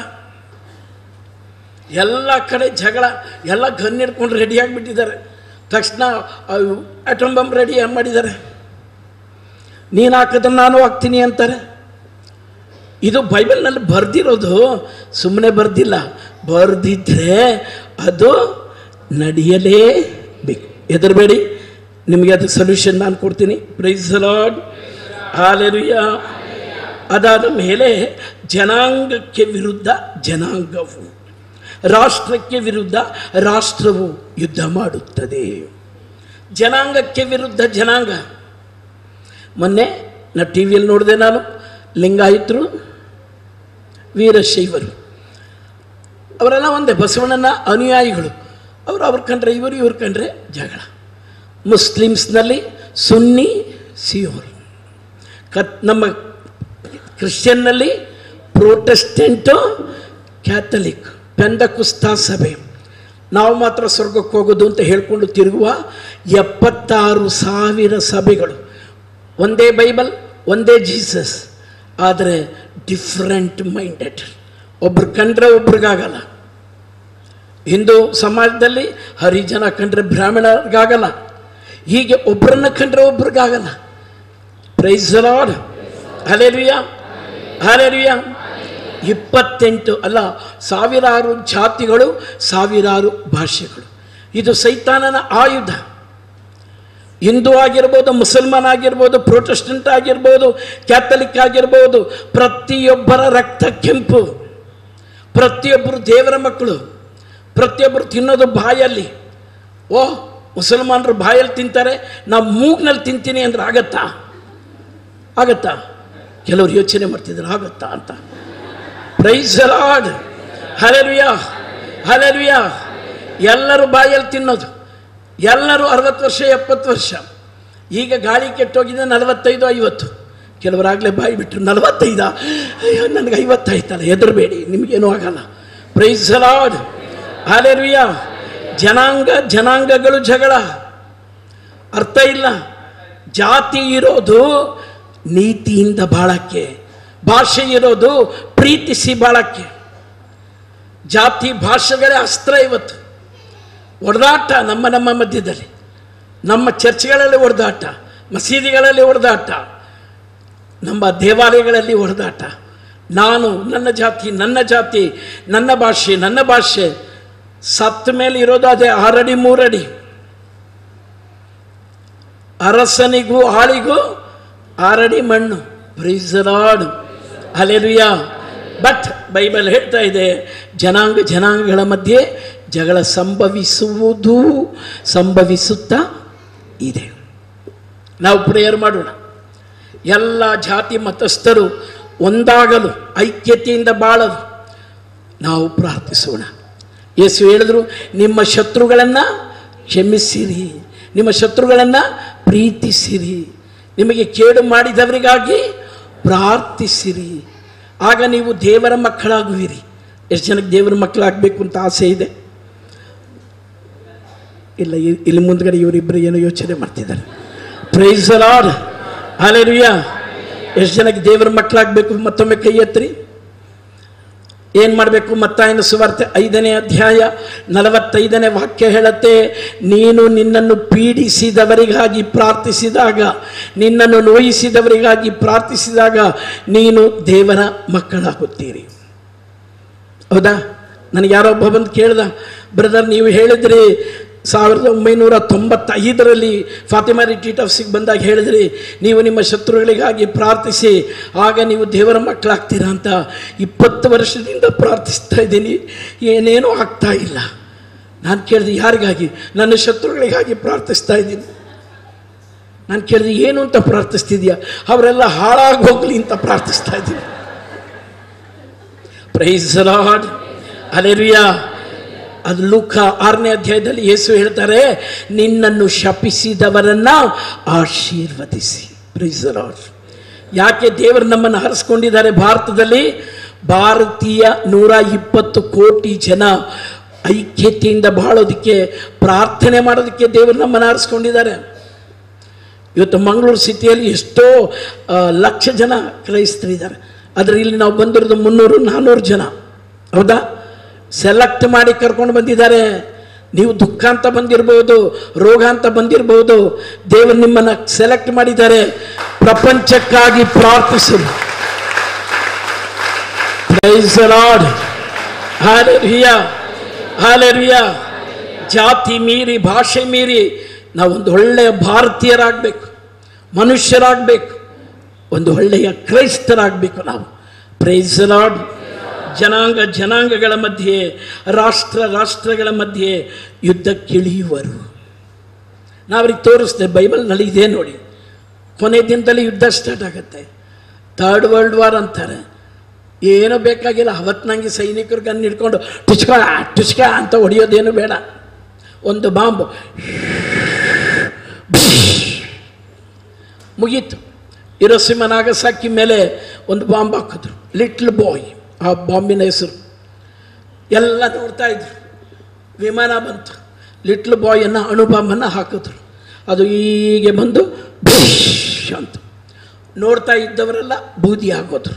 ಎಲ್ಲ ಕಡೆ ಜಗಳ, ಎಲ್ಲ ಗನ್ ಹಿಡ್ಕೊಂಡು ರೆಡಿ ಆಗಿಬಿಟ್ಟಿದ್ದಾರೆ. ತಕ್ಷಣ ಅಟೋಮ್ ಬಾಂಬ್ ರೆಡಿ ಮಾಡಿದ್ದಾರೆ. ನೀನು ಹಾಕಿದ್ರೆ ನಾನು ಹಾಕ್ತೀನಿ ಅಂತಾರೆ. ಇದು ಬೈಬಲ್ನಲ್ಲಿ ಬರೆದಿರೋದು, ಸುಮ್ಮನೆ ಬರೆದಿಲ್ಲ. ಬರೆದಿದ್ರೆ ಅದು ನಡೆಯಲೇಬೇಕು. ಹೆದರಬೇಡಿ, ನಿಮಗೆ ಅದಕ್ಕೆ ಸೊಲ್ಯೂಷನ್ ನಾನು ಕೊಡ್ತೀನಿ. Praise the Lord, hallelujah. ಅದಾದ ಮೇಲೆ ಜನಾಂಗಕ್ಕೆ ವಿರುದ್ಧ ಜನಾಂಗವು, ರಾಷ್ಟ್ರಕ್ಕೆ ವಿರುದ್ಧ ರಾಷ್ಟ್ರವು ಯುದ್ಧ ಮಾಡುತ್ತದೆ. ಜನಾಂಗಕ್ಕೆ ವಿರುದ್ಧ ಜನಾಂಗ. ಮೊನ್ನೆ ನಾ ಟಿ ವಿಯಲ್ಲಿ ನೋಡಿದೆ, ನಾನು ಲಿಂಗಾಯತರು, ವೀರಶೈವರು, ಅವರೆಲ್ಲ ಒಂದೇ, ಬಸವಣ್ಣನ ಅನುಯಾಯಿಗಳು. ಅವರು ಅವ್ರು ಕಂಡ್ರೆ ಇವರು, ಇವ್ರು ಕಂಡ್ರೆ ಜಗಳ. ಮುಸ್ಲಿಮ್ಸ್ನಲ್ಲಿ ಸುನ್ನಿ ಸಿಯೋರ್, ಕತ್ ನಮ್ಮ ಕ್ರಿಶ್ಚಿಯನ್ನಲ್ಲಿ ಪ್ರೊಟೆಸ್ಟೆಂಟು, ಕ್ಯಾಥಲಿಕ್, ಪೆಂದಕುಸ್ತಾ ಸಭೆ. ನಾವು ಮಾತ್ರ ಸ್ವರ್ಗಕ್ಕೆ ಹೋಗೋದು ಅಂತ ಹೇಳ್ಕೊಂಡು ತಿರುಗುವ ಎಪ್ಪತ್ತಾರು ಸಾವಿರ ಸಭೆಗಳು. ಒಂದೇ ಬೈಬಲ್, ಒಂದೇ ಜೀಸಸ್, ಆದರೆ ಡಿಫ್ರೆಂಟ್ ಮೈಂಡೆಡ್. ಒಬ್ರು ಕಂಡ್ರೆ ಒಬ್ರಿಗಾಗಲ್ಲ. ಹಿಂದೂ ಸಮಾಜದಲ್ಲಿ ಹರಿಜನ ಕಂಡ್ರೆ ಬ್ರಾಹ್ಮಣರಿಗಾಗಲ್ಲ. ಹೀಗೆ ಒಬ್ಬರನ್ನ ಕಂಡ್ರೆ ಒಬ್ರಿಗಾಗಲ್ಲ. Praise the Lord, hallelujah, hallelujah. ಇಪ್ಪತ್ತೆಂಟು ಅಲ್ಲ, ಸಾವಿರಾರು ಜಾತಿಗಳು, ಸಾವಿರಾರು ಭಾಷೆಗಳು. ಇದು ಸೈತಾನನ ಆಯುಧ. ಹಿಂದೂ ಆಗಿರ್ಬೋದು, ಮುಸಲ್ಮಾನ್ ಆಗಿರ್ಬೋದು, ಪ್ರೊಟೆಸ್ಟೆಂಟ್ ಆಗಿರ್ಬೋದು, ಕ್ಯಾಥಲಿಕ್ ಆಗಿರ್ಬೋದು, ಪ್ರತಿಯೊಬ್ಬರ ರಕ್ತ ಕೆಂಪು. ಪ್ರತಿಯೊಬ್ಬರು ದೇವರ ಮಕ್ಕಳು. ಪ್ರತಿಯೊಬ್ಬರು ತಿನ್ನೋದು ಬಾಯಲ್ಲಿ. ಓ, ಮುಸಲ್ಮಾನರು ಬಾಯಲ್ಲಿ ತಿಂತಾರೆ, ನಾವು ಮೂಗ್ನಲ್ಲಿ ತಿಂತೀನಿ ಅಂದ್ರೆ ಆಗತ್ತಾ? ಆಗತ್ತಾ? ಕೆಲವರು ಯೋಚನೆ ಮಾಡ್ತಿದ್ರು ಆಗತ್ತಾ ಅಂತ. Praise the Lord. Hallelujah, hallelujah. ಎಲ್ಲರೂ ಬಾಯಲ್ಲಿ ತಿನ್ನೋದು, ಎಲ್ಲರೂ ಅರವತ್ತು ವರ್ಷ ಎಪ್ಪತ್ತು ವರ್ಷ. ಈಗ ಗಾಳಿ ಕೆಟ್ಟೋಗಿದೆ, ನಲವತ್ತೈದು ಐವತ್ತು. ಕೆಲವರಾಗಲೇ ಬಾಯಿ ಬಿಟ್ಟರು ನಲವತ್ತೈದ, ಅಯ್ಯೋ ನನಗೆ ಐವತ್ತಾಯ್ತಲ್ಲ, ಹೆದರಬೇಡಿ, ನಿಮಗೇನೂ ಆಗಲ್ಲ. Praise the Lord. ಹಲ್ಲೆಲೂಯಾ. ಜನಾಂಗ ಜನಾಂಗಗಳು ಜಗಳ, ಅರ್ಥ ಇಲ್ಲ. ಜಾತಿ ಇರೋದು ನೀತಿಯಿಂದ ಬಾಳಕ್ಕೆ, ಭಾಷೆ ಇರೋದು ಪ್ರೀತಿಸಿ ಬಾಳಕ್ಕೆ. ಜಾತಿ ಭಾಷೆಗಳೇ ಅಸ್ತ್ರ. ಇವತ್ತು ಹೊಡೆದಾಟ ನಮ್ಮ ನಮ್ಮ ಮಧ್ಯದಲ್ಲಿ, ನಮ್ಮ ಚರ್ಚ್ಗಳಲ್ಲಿ ಹೊಡೆದಾಟ, ಮಸೀದಿಗಳಲ್ಲಿ ಹೊಡೆದಾಟ, ನಮ್ಮ ದೇವಾಲಯಗಳಲ್ಲಿ ಹೊಡೆದಾಟ. ನಾನು, ನನ್ನ ಜಾತಿ, ನನ್ನ ಜಾತಿ, ನನ್ನ ಭಾಷೆ, ನನ್ನ ಭಾಷೆ. ಸತ್ತ ಮೇಲೆ ಇರೋದು ಅದೇ ಆರಡಿ ಮೂರಡಿ. ಅರಸನಿಗೂ ಆಳಿಗೂ ಆರಡಿ ಮಣ್ಣು. Praise the Lord. Hallelujah. But Bible ಹೇಳ್ತಾ ಇದೆ, ಜನಾಂಗ ಜನಾಂಗಗಳ ಮಧ್ಯೆ ಜಗಳ ಸಂಭವಿಸುವುದು, ಸಂಭವಿಸುತ್ತಾ ಇದೆ. ನಾವು ಪ್ರೇಯರ್ ಮಾಡೋಣ. ಎಲ್ಲ ಜಾತಿ ಮತಸ್ಥರು ಒಂದಾಗಲು, ಐಕ್ಯತೆಯಿಂದ ಬಾಳಲು ನಾವು ಪ್ರಾರ್ಥಿಸೋಣ. ಯೇಸು ಹೇಳಿದ್ರು, ನಿಮ್ಮ ಶತ್ರುಗಳನ್ನು ಕ್ಷಮಿಸಿರಿ, ನಿಮ್ಮ ಶತ್ರುಗಳನ್ನು ಪ್ರೀತಿಸಿರಿ, ನಿಮಗೆ ಕೇಡು ಮಾಡಿದವರಿಗಾಗಿ ಪ್ರಾರ್ಥಿಸಿರಿ, ಆಗ ನೀವು ದೇವರ ಮಕ್ಕಳಾಗುವಿರಿ. ಎಷ್ಟು ಜನಕ್ಕೆ ದೇವರ ಮಕ್ಕಳಾಗಬೇಕು ಅಂತ ಆಸೆ ಇದೆ? ಇಲ್ಲ, ಇಲ್ಲಿ ಮುಂದ್ಗಡೆ ಇವರಿಬ್ಬರು ಏನೋ ಯೋಚನೆ ಮಾಡ್ತಿದ್ದಾರೆ. Praise the Lord. ಹಲ್ಲೆಲೂಯಾ. ಎಷ್ಟು ಜನಕ್ಕೆ ದೇವರ ಮಕ್ಕಳಾಗಬೇಕು? ಮತ್ತೊಮ್ಮೆ ಕೈ ಎತ್ತಿರಿ. ಏನು ಮಾಡಬೇಕು? ಮತ್ತಾಯನ ಸುವಾರ್ತೆ ಐದನೇ ಅಧ್ಯಾಯ ನಲವತ್ತೈದನೇ ವಾಕ್ಯ ಹೇಳುತ್ತೆ, ನೀನು ನಿನ್ನನ್ನು ಪೀಡಿಸಿದವರಿಗಾಗಿ ಪ್ರಾರ್ಥಿಸಿದಾಗ, ನಿನ್ನನ್ನು ನೋಯಿಸಿದವರಿಗಾಗಿ ಪ್ರಾರ್ಥಿಸಿದಾಗ ನೀನು ದೇವರ ಮಕ್ಕಳಾಗುತ್ತೀರಿ. ಹೌದಾ? ನನಗೆ ಯಾರೋ ಒಬ್ಬ ಬಂದು ಕೇಳ್ದ, ಬ್ರದರ್ ನೀವು ಹೇಳಿದ್ರಿ ಸಾವಿರದ ಒಂಬೈನೂರ ತೊಂಬತ್ತೈದರಲ್ಲಿ ಫಾತಿಮಾ ರಿಟ್ರೀಟ್ ಹೌಸಿಗೆ ಬಂದಾಗ ಹೇಳಿದ್ರಿ, ನೀವು ನಿಮ್ಮ ಶತ್ರುಗಳಿಗಾಗಿ ಪ್ರಾರ್ಥಿಸಿ ಆಗ ನೀವು ದೇವರ ಮಕ್ಕಳಾಗ್ತೀರಾ ಅಂತ. ಇಪ್ಪತ್ತು ವರ್ಷದಿಂದ ಪ್ರಾರ್ಥಿಸ್ತಾ ಇದ್ದೀನಿ, ಏನೇನೂ ಆಗ್ತಾ ಇಲ್ಲ. ನಾನು ಕೇಳಿದೆ, ಯಾರಿಗಾಗಿ? ನನ್ನ ಶತ್ರುಗಳಿಗಾಗಿ ಪ್ರಾರ್ಥಿಸ್ತಾ ಇದ್ದೀನಿ. ನಾನು ಕೇಳಿದೆ, ಏನು ಅಂತ ಪ್ರಾರ್ಥಿಸ್ತಿದ್ಯಾ? ಅವರೆಲ್ಲ ಹಾಳಾಗಿ ಹೋಗ್ಲಿ ಅಂತ ಪ್ರಾರ್ಥಿಸ್ತಾ ಇದ್ದೀನಿ. Praise the Lord. ಹಲ್ಲೆಲೂಯಾ. ಅದು ಲೂಕ ಆರನೇ ಅಧ್ಯಾಯದಲ್ಲಿ ಯೇಸು ಹೇಳ್ತಾರೆ, ನಿನ್ನನ್ನು ಶಪಿಸಿದವರನ್ನ ಆಶೀರ್ವದಿಸಿ. Praise the Lord. ಯಾಕೆ ದೇವರು ನಮ್ಮನ್ನು ಹರಿಸ್ಕೊಂಡಿದ್ದಾರೆ? ಭಾರತದಲ್ಲಿ ಭಾರತೀಯ ನೂರ ಇಪ್ಪತ್ತು ಕೋಟಿ ಜನ ಐಕ್ಯತೆಯಿಂದ ಬಾಳೋದಕ್ಕೆ, ಪ್ರಾರ್ಥನೆ ಮಾಡೋದಕ್ಕೆ ದೇವರು ನಮ್ಮನ್ನು ಹರಿಸ್ಕೊಂಡಿದ್ದಾರೆ. ಇವತ್ತು ಮಂಗಳೂರು ಸಿಟಿಯಲ್ಲಿ ಎಷ್ಟೋ ಲಕ್ಷ ಜನ ಕ್ರೈಸ್ತರಿದ್ದಾರೆ. ಆದರೆ ಇಲ್ಲಿ ನಾವು ಬಂದಿರೋದು ಮುನ್ನೂರು ನಾನ್ನೂರು ಜನ. ಹೌದಾ? ಸೆಲೆಕ್ಟ್ ಮಾಡಿ ಕರ್ಕೊಂಡು ಬಂದಿದ್ದಾರೆ. ನೀವು ದುಃಖ ಅಂತ ಬಂದಿರಬಹುದು, ರೋಗ ಅಂತ ಬಂದಿರಬಹುದು, ದೇವರು ನಿಮ್ಮನ್ನು ಸೆಲೆಕ್ಟ್ ಮಾಡಿದ್ದಾರೆ ಪ್ರಪಂಚಕ್ಕಾಗಿ ಪ್ರಾರ್ಥಿಸಲು. Praise the Lord. Hallelujah, hallelujah. ಜಾತಿ ಮೀರಿ, ಭಾಷೆ ಮೀರಿ ನಾವೊಂದು ಒಳ್ಳೆಯ ಭಾರತೀಯರಾಗಬೇಕು, ಮನುಷ್ಯರಾಗಬೇಕು, ಒಂದು ಒಳ್ಳೆಯ ಕ್ರೈಸ್ತರಾಗಬೇಕು ನಾವು. Praise the Lord. ಜನಾಂಗ ಜನಾಂಗಗಳ ಮಧ್ಯೆ, ರಾಷ್ಟ್ರ ರಾಷ್ಟ್ರಗಳ ಮಧ್ಯೆ ಯುದ್ಧಕ್ಕಿಳಿಯುವರು. ನಾವ್ರಿಗೆ ತೋರಿಸ್ದೆ, ಬೈಬಲ್ನಲ್ಲಿ ಇದೆ ನೋಡಿ. ಕೊನೆ ದಿನದಲ್ಲಿ ಯುದ್ಧ ಸ್ಟಾರ್ಟ್ ಆಗುತ್ತೆ. ಥರ್ಡ್ ವರ್ಲ್ಡ್ ವಾರ್ ಅಂತಾರೆ. ಏನೂ ಬೇಕಾಗಿಲ್ಲ. ಅವತ್ತು ನನಗೆ ಸೈನಿಕರು ಗನ್ ಹಿಡ್ಕೊಂಡು ಟುಚ್ಕ ಟುಚ್ಕ ಅಂತ ಹೊಡೆಯೋದೇನು ಬೇಡ. ಒಂದು ಬಾಂಬ್ ಮುಗೀತು. ಹಿರೋಶಿಮಾ ನಾಗಸಾಕಿ ಮೇಲೆ ಒಂದು ಬಾಂಬ್ ಹಾಕಿದ್ರು, ಲಿಟ್ಲ್ ಬಾಯ್. ಆ ಬಾಂಬಿನ ಹೆಸರು ಎಲ್ಲ ನೋಡ್ತಾ ಇದ್ರು. ವಿಮಾನ ಬಂತು, ಲಿಟ್ಲ್ ಬಾಯನ್ನು ಅಣುಬಾಂಬನ್ನು ಹಾಕಿದ್ರು. ಅದು ಹೀಗೆ ಬಂದು ಭುಷ್ ಅಂತ ನೋಡ್ತಾ ಇದ್ದವರೆಲ್ಲ ಬೂದಿ ಆಗೋದ್ರು.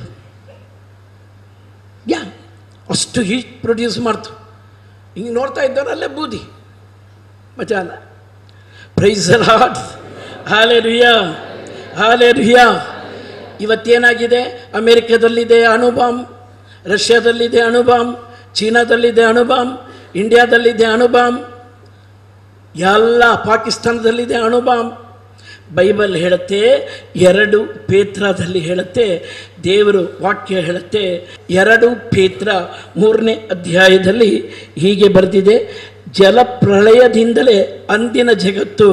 ಯಾ ಅಷ್ಟು ಹೀಟ್ ಪ್ರೊಡ್ಯೂಸ್ ಮಾಡ್ತು. ಹಿಂಗೆ ನೋಡ್ತಾ ಇದ್ದವರಲ್ಲೇ ಬೂದಿ, ಮಜಾ ಅಲ್ಲ. Praise the Lord. Hallelujah, hallelujah. ಇವತ್ತೇನಾಗಿದೆ? ಅಮೇರಿಕಾದಲ್ಲಿದೆ ಅಣುಬಾಂಬ್, ರಷ್ಯಾದಲ್ಲಿದೆ ಅಣುಬಾಂಬ್, ಚೀನಾದಲ್ಲಿದೆ ಅಣುಬಾಂಬ್, ಇಂಡಿಯಾದಲ್ಲಿದೆ ಅಣುಬಾಂಬ್, ಎಲ್ಲ ಪಾಕಿಸ್ತಾನದಲ್ಲಿದೆ ಅಣುಬಾಂಬ್. ಬೈಬಲ್ ಹೇಳುತ್ತೆ, ಎರಡು ಪೇತ್ರದಲ್ಲಿ ಹೇಳುತ್ತೆ, ದೇವರು ವಾಕ್ಯ ಹೇಳುತ್ತೆ. ಎರಡು ಪೇತ್ರ ಮೂರನೇ ಅಧ್ಯಾಯದಲ್ಲಿ ಹೀಗೆ ಬರೆದಿದೆ, ಜಲಪ್ರಳಯದಿಂದಲೇ ಅಂದಿನ ಜಗತ್ತು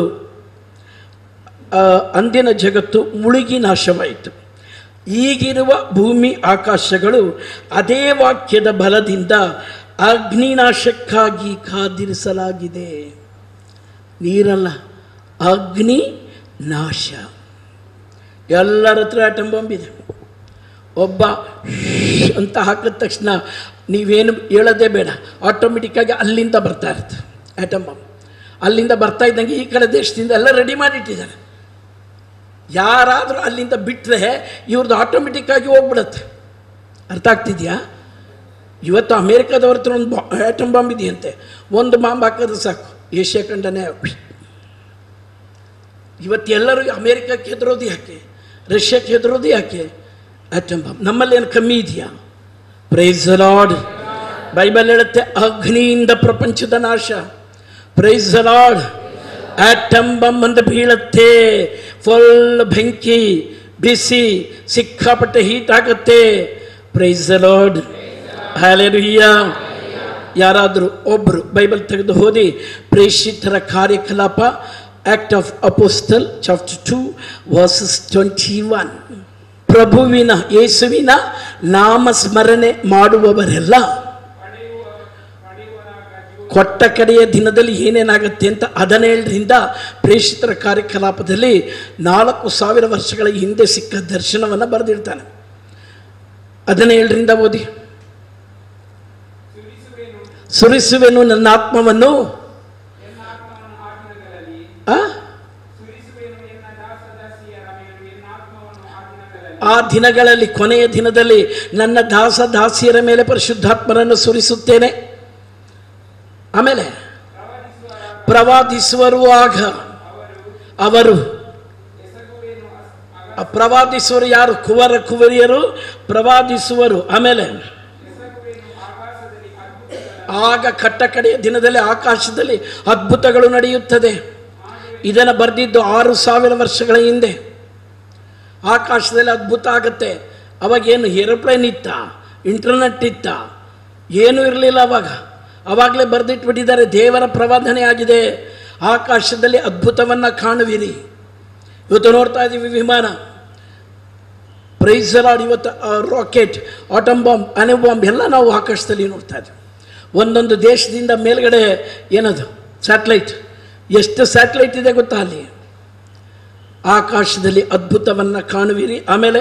ಅಂದಿನ ಜಗತ್ತು ಮುಳುಗಿ ನಾಶವಾಯಿತು. ಈಗಿರುವ ಭೂಮಿ ಆಕಾಶಗಳು ಅದೇ ವಾಕ್ಯದ ಬಲದಿಂದ ಅಗ್ನಿನಾಶಕ್ಕಾಗಿ ಕಾದಿರಿಸಲಾಗಿದೆ. ನೀರಲ್ಲ, ಅಗ್ನಿ ನಾಶ. ಎಲ್ಲರ ಹತ್ರ ಆಟಮ್ ಬಾಂಬ್ ಇದೆ. ಒಬ್ಬ ಅಂತ ಹಾಕಿದ ತಕ್ಷಣ ನೀವೇನು ಹೇಳೋದೇ ಬೇಡ, ಆಟೋಮೆಟಿಕ್ಕಾಗಿ ಅಲ್ಲಿಂದ ಬರ್ತಾ ಇರುತ್ತೆ ಆಟಮ್ ಬಾಂಬ್. ಅಲ್ಲಿಂದ ಬರ್ತಾ ಇದ್ದಂಗೆ ಈ ಕಡೆ ದೇಶದಿಂದ ಎಲ್ಲ ರೆಡಿ ಮಾಡಿಟ್ಟಿದ್ದಾರೆ. ಯಾರಾದರೂ ಅಲ್ಲಿಂದ ಬಿಟ್ಟರೆ ಇವ್ರದ್ದು ಆಟೋಮೆಟಿಕ್ಕಾಗಿ ಹೋಗ್ಬಿಡುತ್ತೆ. ಅರ್ಥ ಆಗ್ತಿದೆಯಾ? ಇವತ್ತು ಅಮೇರಿಕಾದವ್ರ ಹತ್ರ ಒಂದು ಬಾ ಆಟಮ್ ಬಾಂಬ್ ಇದೆಯಂತೆ. ಒಂದು ಬಾಂಬ್ ಹಾಕೋದು ಸಾಕು, ಏಷ್ಯಾ ಖಂಡನೇ. ಇವತ್ತು ಎಲ್ಲರೂ ಅಮೇರಿಕಕ್ಕೆ ಹೆದರೋದು ಯಾಕೆ, ರಷ್ಯಾಕ್ಕೆ ಹೆದರೋದು ಯಾಕೆ? Atom bomb. ನಮ್ಮಲ್ಲೇನು ಕಮ್ಮಿ ಇದೆಯಾ? Price the lord. ಬೈಬಲ್ ಹೇಳುತ್ತೆ, ಅಗ್ನಿಯಿಂದ ಪ್ರಪಂಚದ ನಾಶ. Praise the Lord. Atom bomb ಅಂತ ಬೀಳುತ್ತೆ, ಫುಲ್ ಬೆಂಕಿ, ಬಿಸಿ, ಸಿಕ್ಕಾಪಟ್ಟೆ ಹೀಟ್ ಆಗುತ್ತೆ. Praise the Lord. ಹಲ್ಲೆಲೂಯಾ. ಯಾರಾದರೂ ಒಬ್ಬರು ಬೈಬಲ್ ತೆಗೆದು ಓದಿ, ಪ್ರೇಷಿತರ ಕಾರ್ಯಕಲಾಪ, act of apostle chapter two verses twenty one. ಪ್ರಭುವಿನ ಯೇಸುವಿನ ನಾಮಸ್ಮರಣೆ ಮಾಡುವವರೆಲ್ಲ ಕೊಟ್ಟ ಕಡೆಯ ದಿನದಲ್ಲಿ ಏನೇನಾಗುತ್ತೆ ಅಂತ ಹದಿನೇಳರಿಂದ ಪ್ರೇಷಿತರ ಕಾರ್ಯಕಲಾಪದಲ್ಲಿ ನಾಲ್ಕು ಸಾವಿರ ವರ್ಷಗಳ ಹಿಂದೆ ಸಿಕ್ಕ ದರ್ಶನವನ್ನು ಬರೆದಿರ್ತಾನೆ. ಹದಿನೇಳರಿಂದ ಓದಿ. ಸುರಿಸುವೆನು ನನ್ನ ಆತ್ಮವನ್ನು ಆ ದಿನಗಳಲ್ಲಿ, ಕೊನೆಯ ದಿನದಲ್ಲಿ ನನ್ನ ದಾಸ ದಾಸಿಯರ ಮೇಲೆ ಪರಿಶುದ್ಧಾತ್ಮರನ್ನು ಸುರಿಸುತ್ತೇನೆ. ಆಮೇಲೆ ಪ್ರವಾದಿಸುವರು, ಆಗ ಅವರು ಪ್ರವಾದಿಸುವರು. ಯಾರು? ಕುವರ ಕುವರಿಯರು ಪ್ರವಾದಿಸುವರು. ಆಮೇಲೆ ಆಗ ಕಟ್ಟ ಕಡೆಯ ದಿನದಲ್ಲಿ ಆಕಾಶದಲ್ಲಿ ಅದ್ಭುತಗಳು ನಡೆಯುತ್ತದೆ. ಇದನ್ನು ಬರೆದಿದ್ದು ಆರು ಸಾವಿರ ವರ್ಷಗಳ ಹಿಂದೆ. ಆಕಾಶದಲ್ಲಿ ಅದ್ಭುತ ಆಗುತ್ತೆ. ಅವಾಗೇನು ಏರೋಪ್ಲೇನ್ ಇತ್ತ, ಇಂಟರ್ನೆಟ್ ಇತ್ತ, ಏನೂ ಇರಲಿಲ್ಲ ಅವಾಗ. ಅವಾಗಲೇ ಬರೆದಿಟ್ಬಿಟ್ಟಿದ್ದಾರೆ, ದೇವರ ಪ್ರವಾದನೆ ಆಗಿದೆ, ಆಕಾಶದಲ್ಲಿ ಅದ್ಭುತವನ್ನು ಕಾಣುವಿರಿ. ಇವತ್ತು ನೋಡ್ತಾ ಇದ್ದೀವಿ ವಿಮಾನ, ಪ್ರೈಸ್ ದ ಲಾರ್ಡ್. ಇವತ್ತು ರಾಕೆಟ್, ಆಟಮ್ ಬಾಂಬ್, ಅಣು ಬಾಂಬ್ ಎಲ್ಲ ನಾವು ಆಕಾಶದಲ್ಲಿ ನೋಡ್ತಾ ಇದ್ದೀವಿ. ಒಂದೊಂದು ದೇಶದಿಂದ ಮೇಲ್ಗಡೆ ಏನದು ಸ್ಯಾಟಲೈಟ್, ಎಷ್ಟು ಸ್ಯಾಟಲೈಟ್ ಇದೆ ಗೊತ್ತಾ ಅಲ್ಲಿ. ಆಕಾಶದಲ್ಲಿ ಅದ್ಭುತವನ್ನು ಕಾಣುವಿರಿ. ಆಮೇಲೆ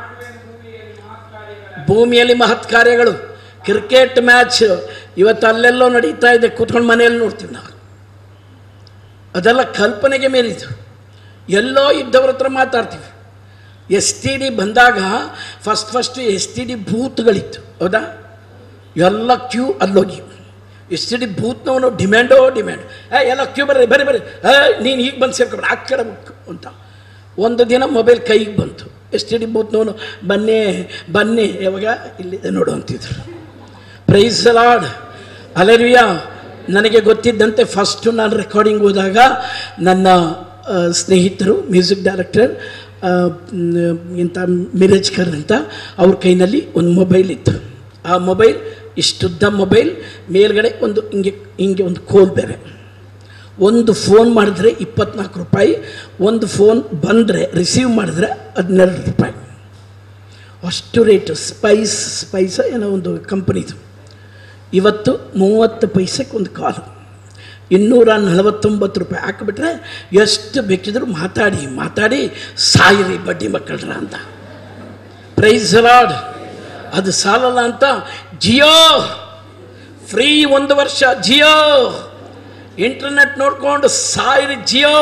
ಭೂಮಿಯಲ್ಲಿ ಮಹತ್ ಕಾರ್ಯಗಳು. ಕ್ರಿಕೆಟ್ ಮ್ಯಾಚ್ ಇವತ್ತು ಅಲ್ಲೆಲ್ಲೋ ನಡೀತಾ ಇದೆ, ಕೂತ್ಕೊಂಡು ಮನೆಯಲ್ಲಿ ನೋಡ್ತೀವಿ ನಾವು. ಅದೆಲ್ಲ ಕಲ್ಪನೆಗೆ ಮೀರಿತು. ಎಲ್ಲೋ ಇದ್ದವ್ರ ಹತ್ರ ಮಾತಾಡ್ತೀವಿ. ಎಸ್ ಟಿ ಡಿ ಬಂದಾಗ first first S T D ಬೂತ್ಗಳಿತ್ತು, ಹೌದಾ? ಎಲ್ಲ ಕ್ಯೂ ಅಲ್ಲೋಗಿ ಎಸ್ ಟಿ ಡಿ ಬೂತ್ನವನು ಡಿಮ್ಯಾಂಡೋ ಡಿಮ್ಯಾಂಡ್. ಏ ಎಲ್ಲ ಕ್ಯೂ ಬರ್ರಿ ಬರ್ರಿ ಬರ್ರಿ, ಏ ನೀನು ಈಗ ಬಂದು ಸೇರ್ಕೊಬೇಡ, ಆ ಕಡೆ ಅಂತ. ಒಂದು ದಿನ ಮೊಬೈಲ್ ಕೈಗೆ ಬಂತು, ಎಸ್ ಟಿ ಡಿ ಬೂತ್ನವನು ಬನ್ನಿ ಬನ್ನಿ ಯಾವಾಗ ಇಲ್ಲಿದೆ ನೋಡು ಅಂತಿದ್ರು. Praise the Lord. ಹಲ್ಲೆಲೂಯಾ. ನನಗೆ ಗೊತ್ತಿದ್ದಂತೆ ಫಸ್ಟು ನಾನು ರೆಕಾರ್ಡಿಂಗ್ ಹೋದಾಗ ನನ್ನ ಸ್ನೇಹಿತರು, ಮ್ಯೂಸಿಕ್ ಡೈರೆಕ್ಟರ್ ಇಂಥ ಮಿರೇಜ್ಕರ್ ಅಂತ, ಅವ್ರ ಕೈನಲ್ಲಿ ಒಂದು ಮೊಬೈಲ್ ಇತ್ತು. ಆ ಮೊಬೈಲ್ ಇಷ್ಟುದ್ದ ಮೊಬೈಲ್, ಮೇಲ್ಗಡೆ ಒಂದು ಹಿಂಗೆ ಹಿಂಗೆ ಒಂದು ಕೋಲ್ ಬೇರೆ. ಒಂದು ಫೋನ್ ಮಾಡಿದ್ರೆ ಇಪ್ಪತ್ನಾಲ್ಕು ರೂಪಾಯಿ, ಒಂದು ಫೋನ್ ಬಂದರೆ ರಿಸೀವ್ ಮಾಡಿದ್ರೆ ಹದಿನೆರಡು ರೂಪಾಯಿ, ಅಷ್ಟು ರೇಟು. ಸ್ಪೈಸ್ ಸ್ಪೈಸ ಏನೋ ಒಂದು ಕಂಪನಿದು. ಇವತ್ತು ಮೂವತ್ತು ಪೈಸೆಗೆ ಒಂದು ಕಾಲು, ಇನ್ನೂರ ನಲವತ್ತೊಂಬತ್ತು ರೂಪಾಯಿ ಹಾಕಿಬಿಟ್ರೆ ಎಷ್ಟು ಬೇಕಿದ್ರು ಮಾತಾಡಿ ಮಾತಾಡಿ ಸಾಯಿರಿ ಬಡ್ಡಿ ಮಕ್ಕಳ್ರ ಅಂತ. Praise the Lord. ಅದು ಸಾಲಲ್ಲ ಅಂತ ಜಿಯೋ ಫ್ರೀ ಒಂದು ವರ್ಷ, ಜಿಯೋ ಇಂಟರ್ನೆಟ್ ನೋಡ್ಕೊಂಡು ಸಾಯಿರಿ ಜಿಯೋ.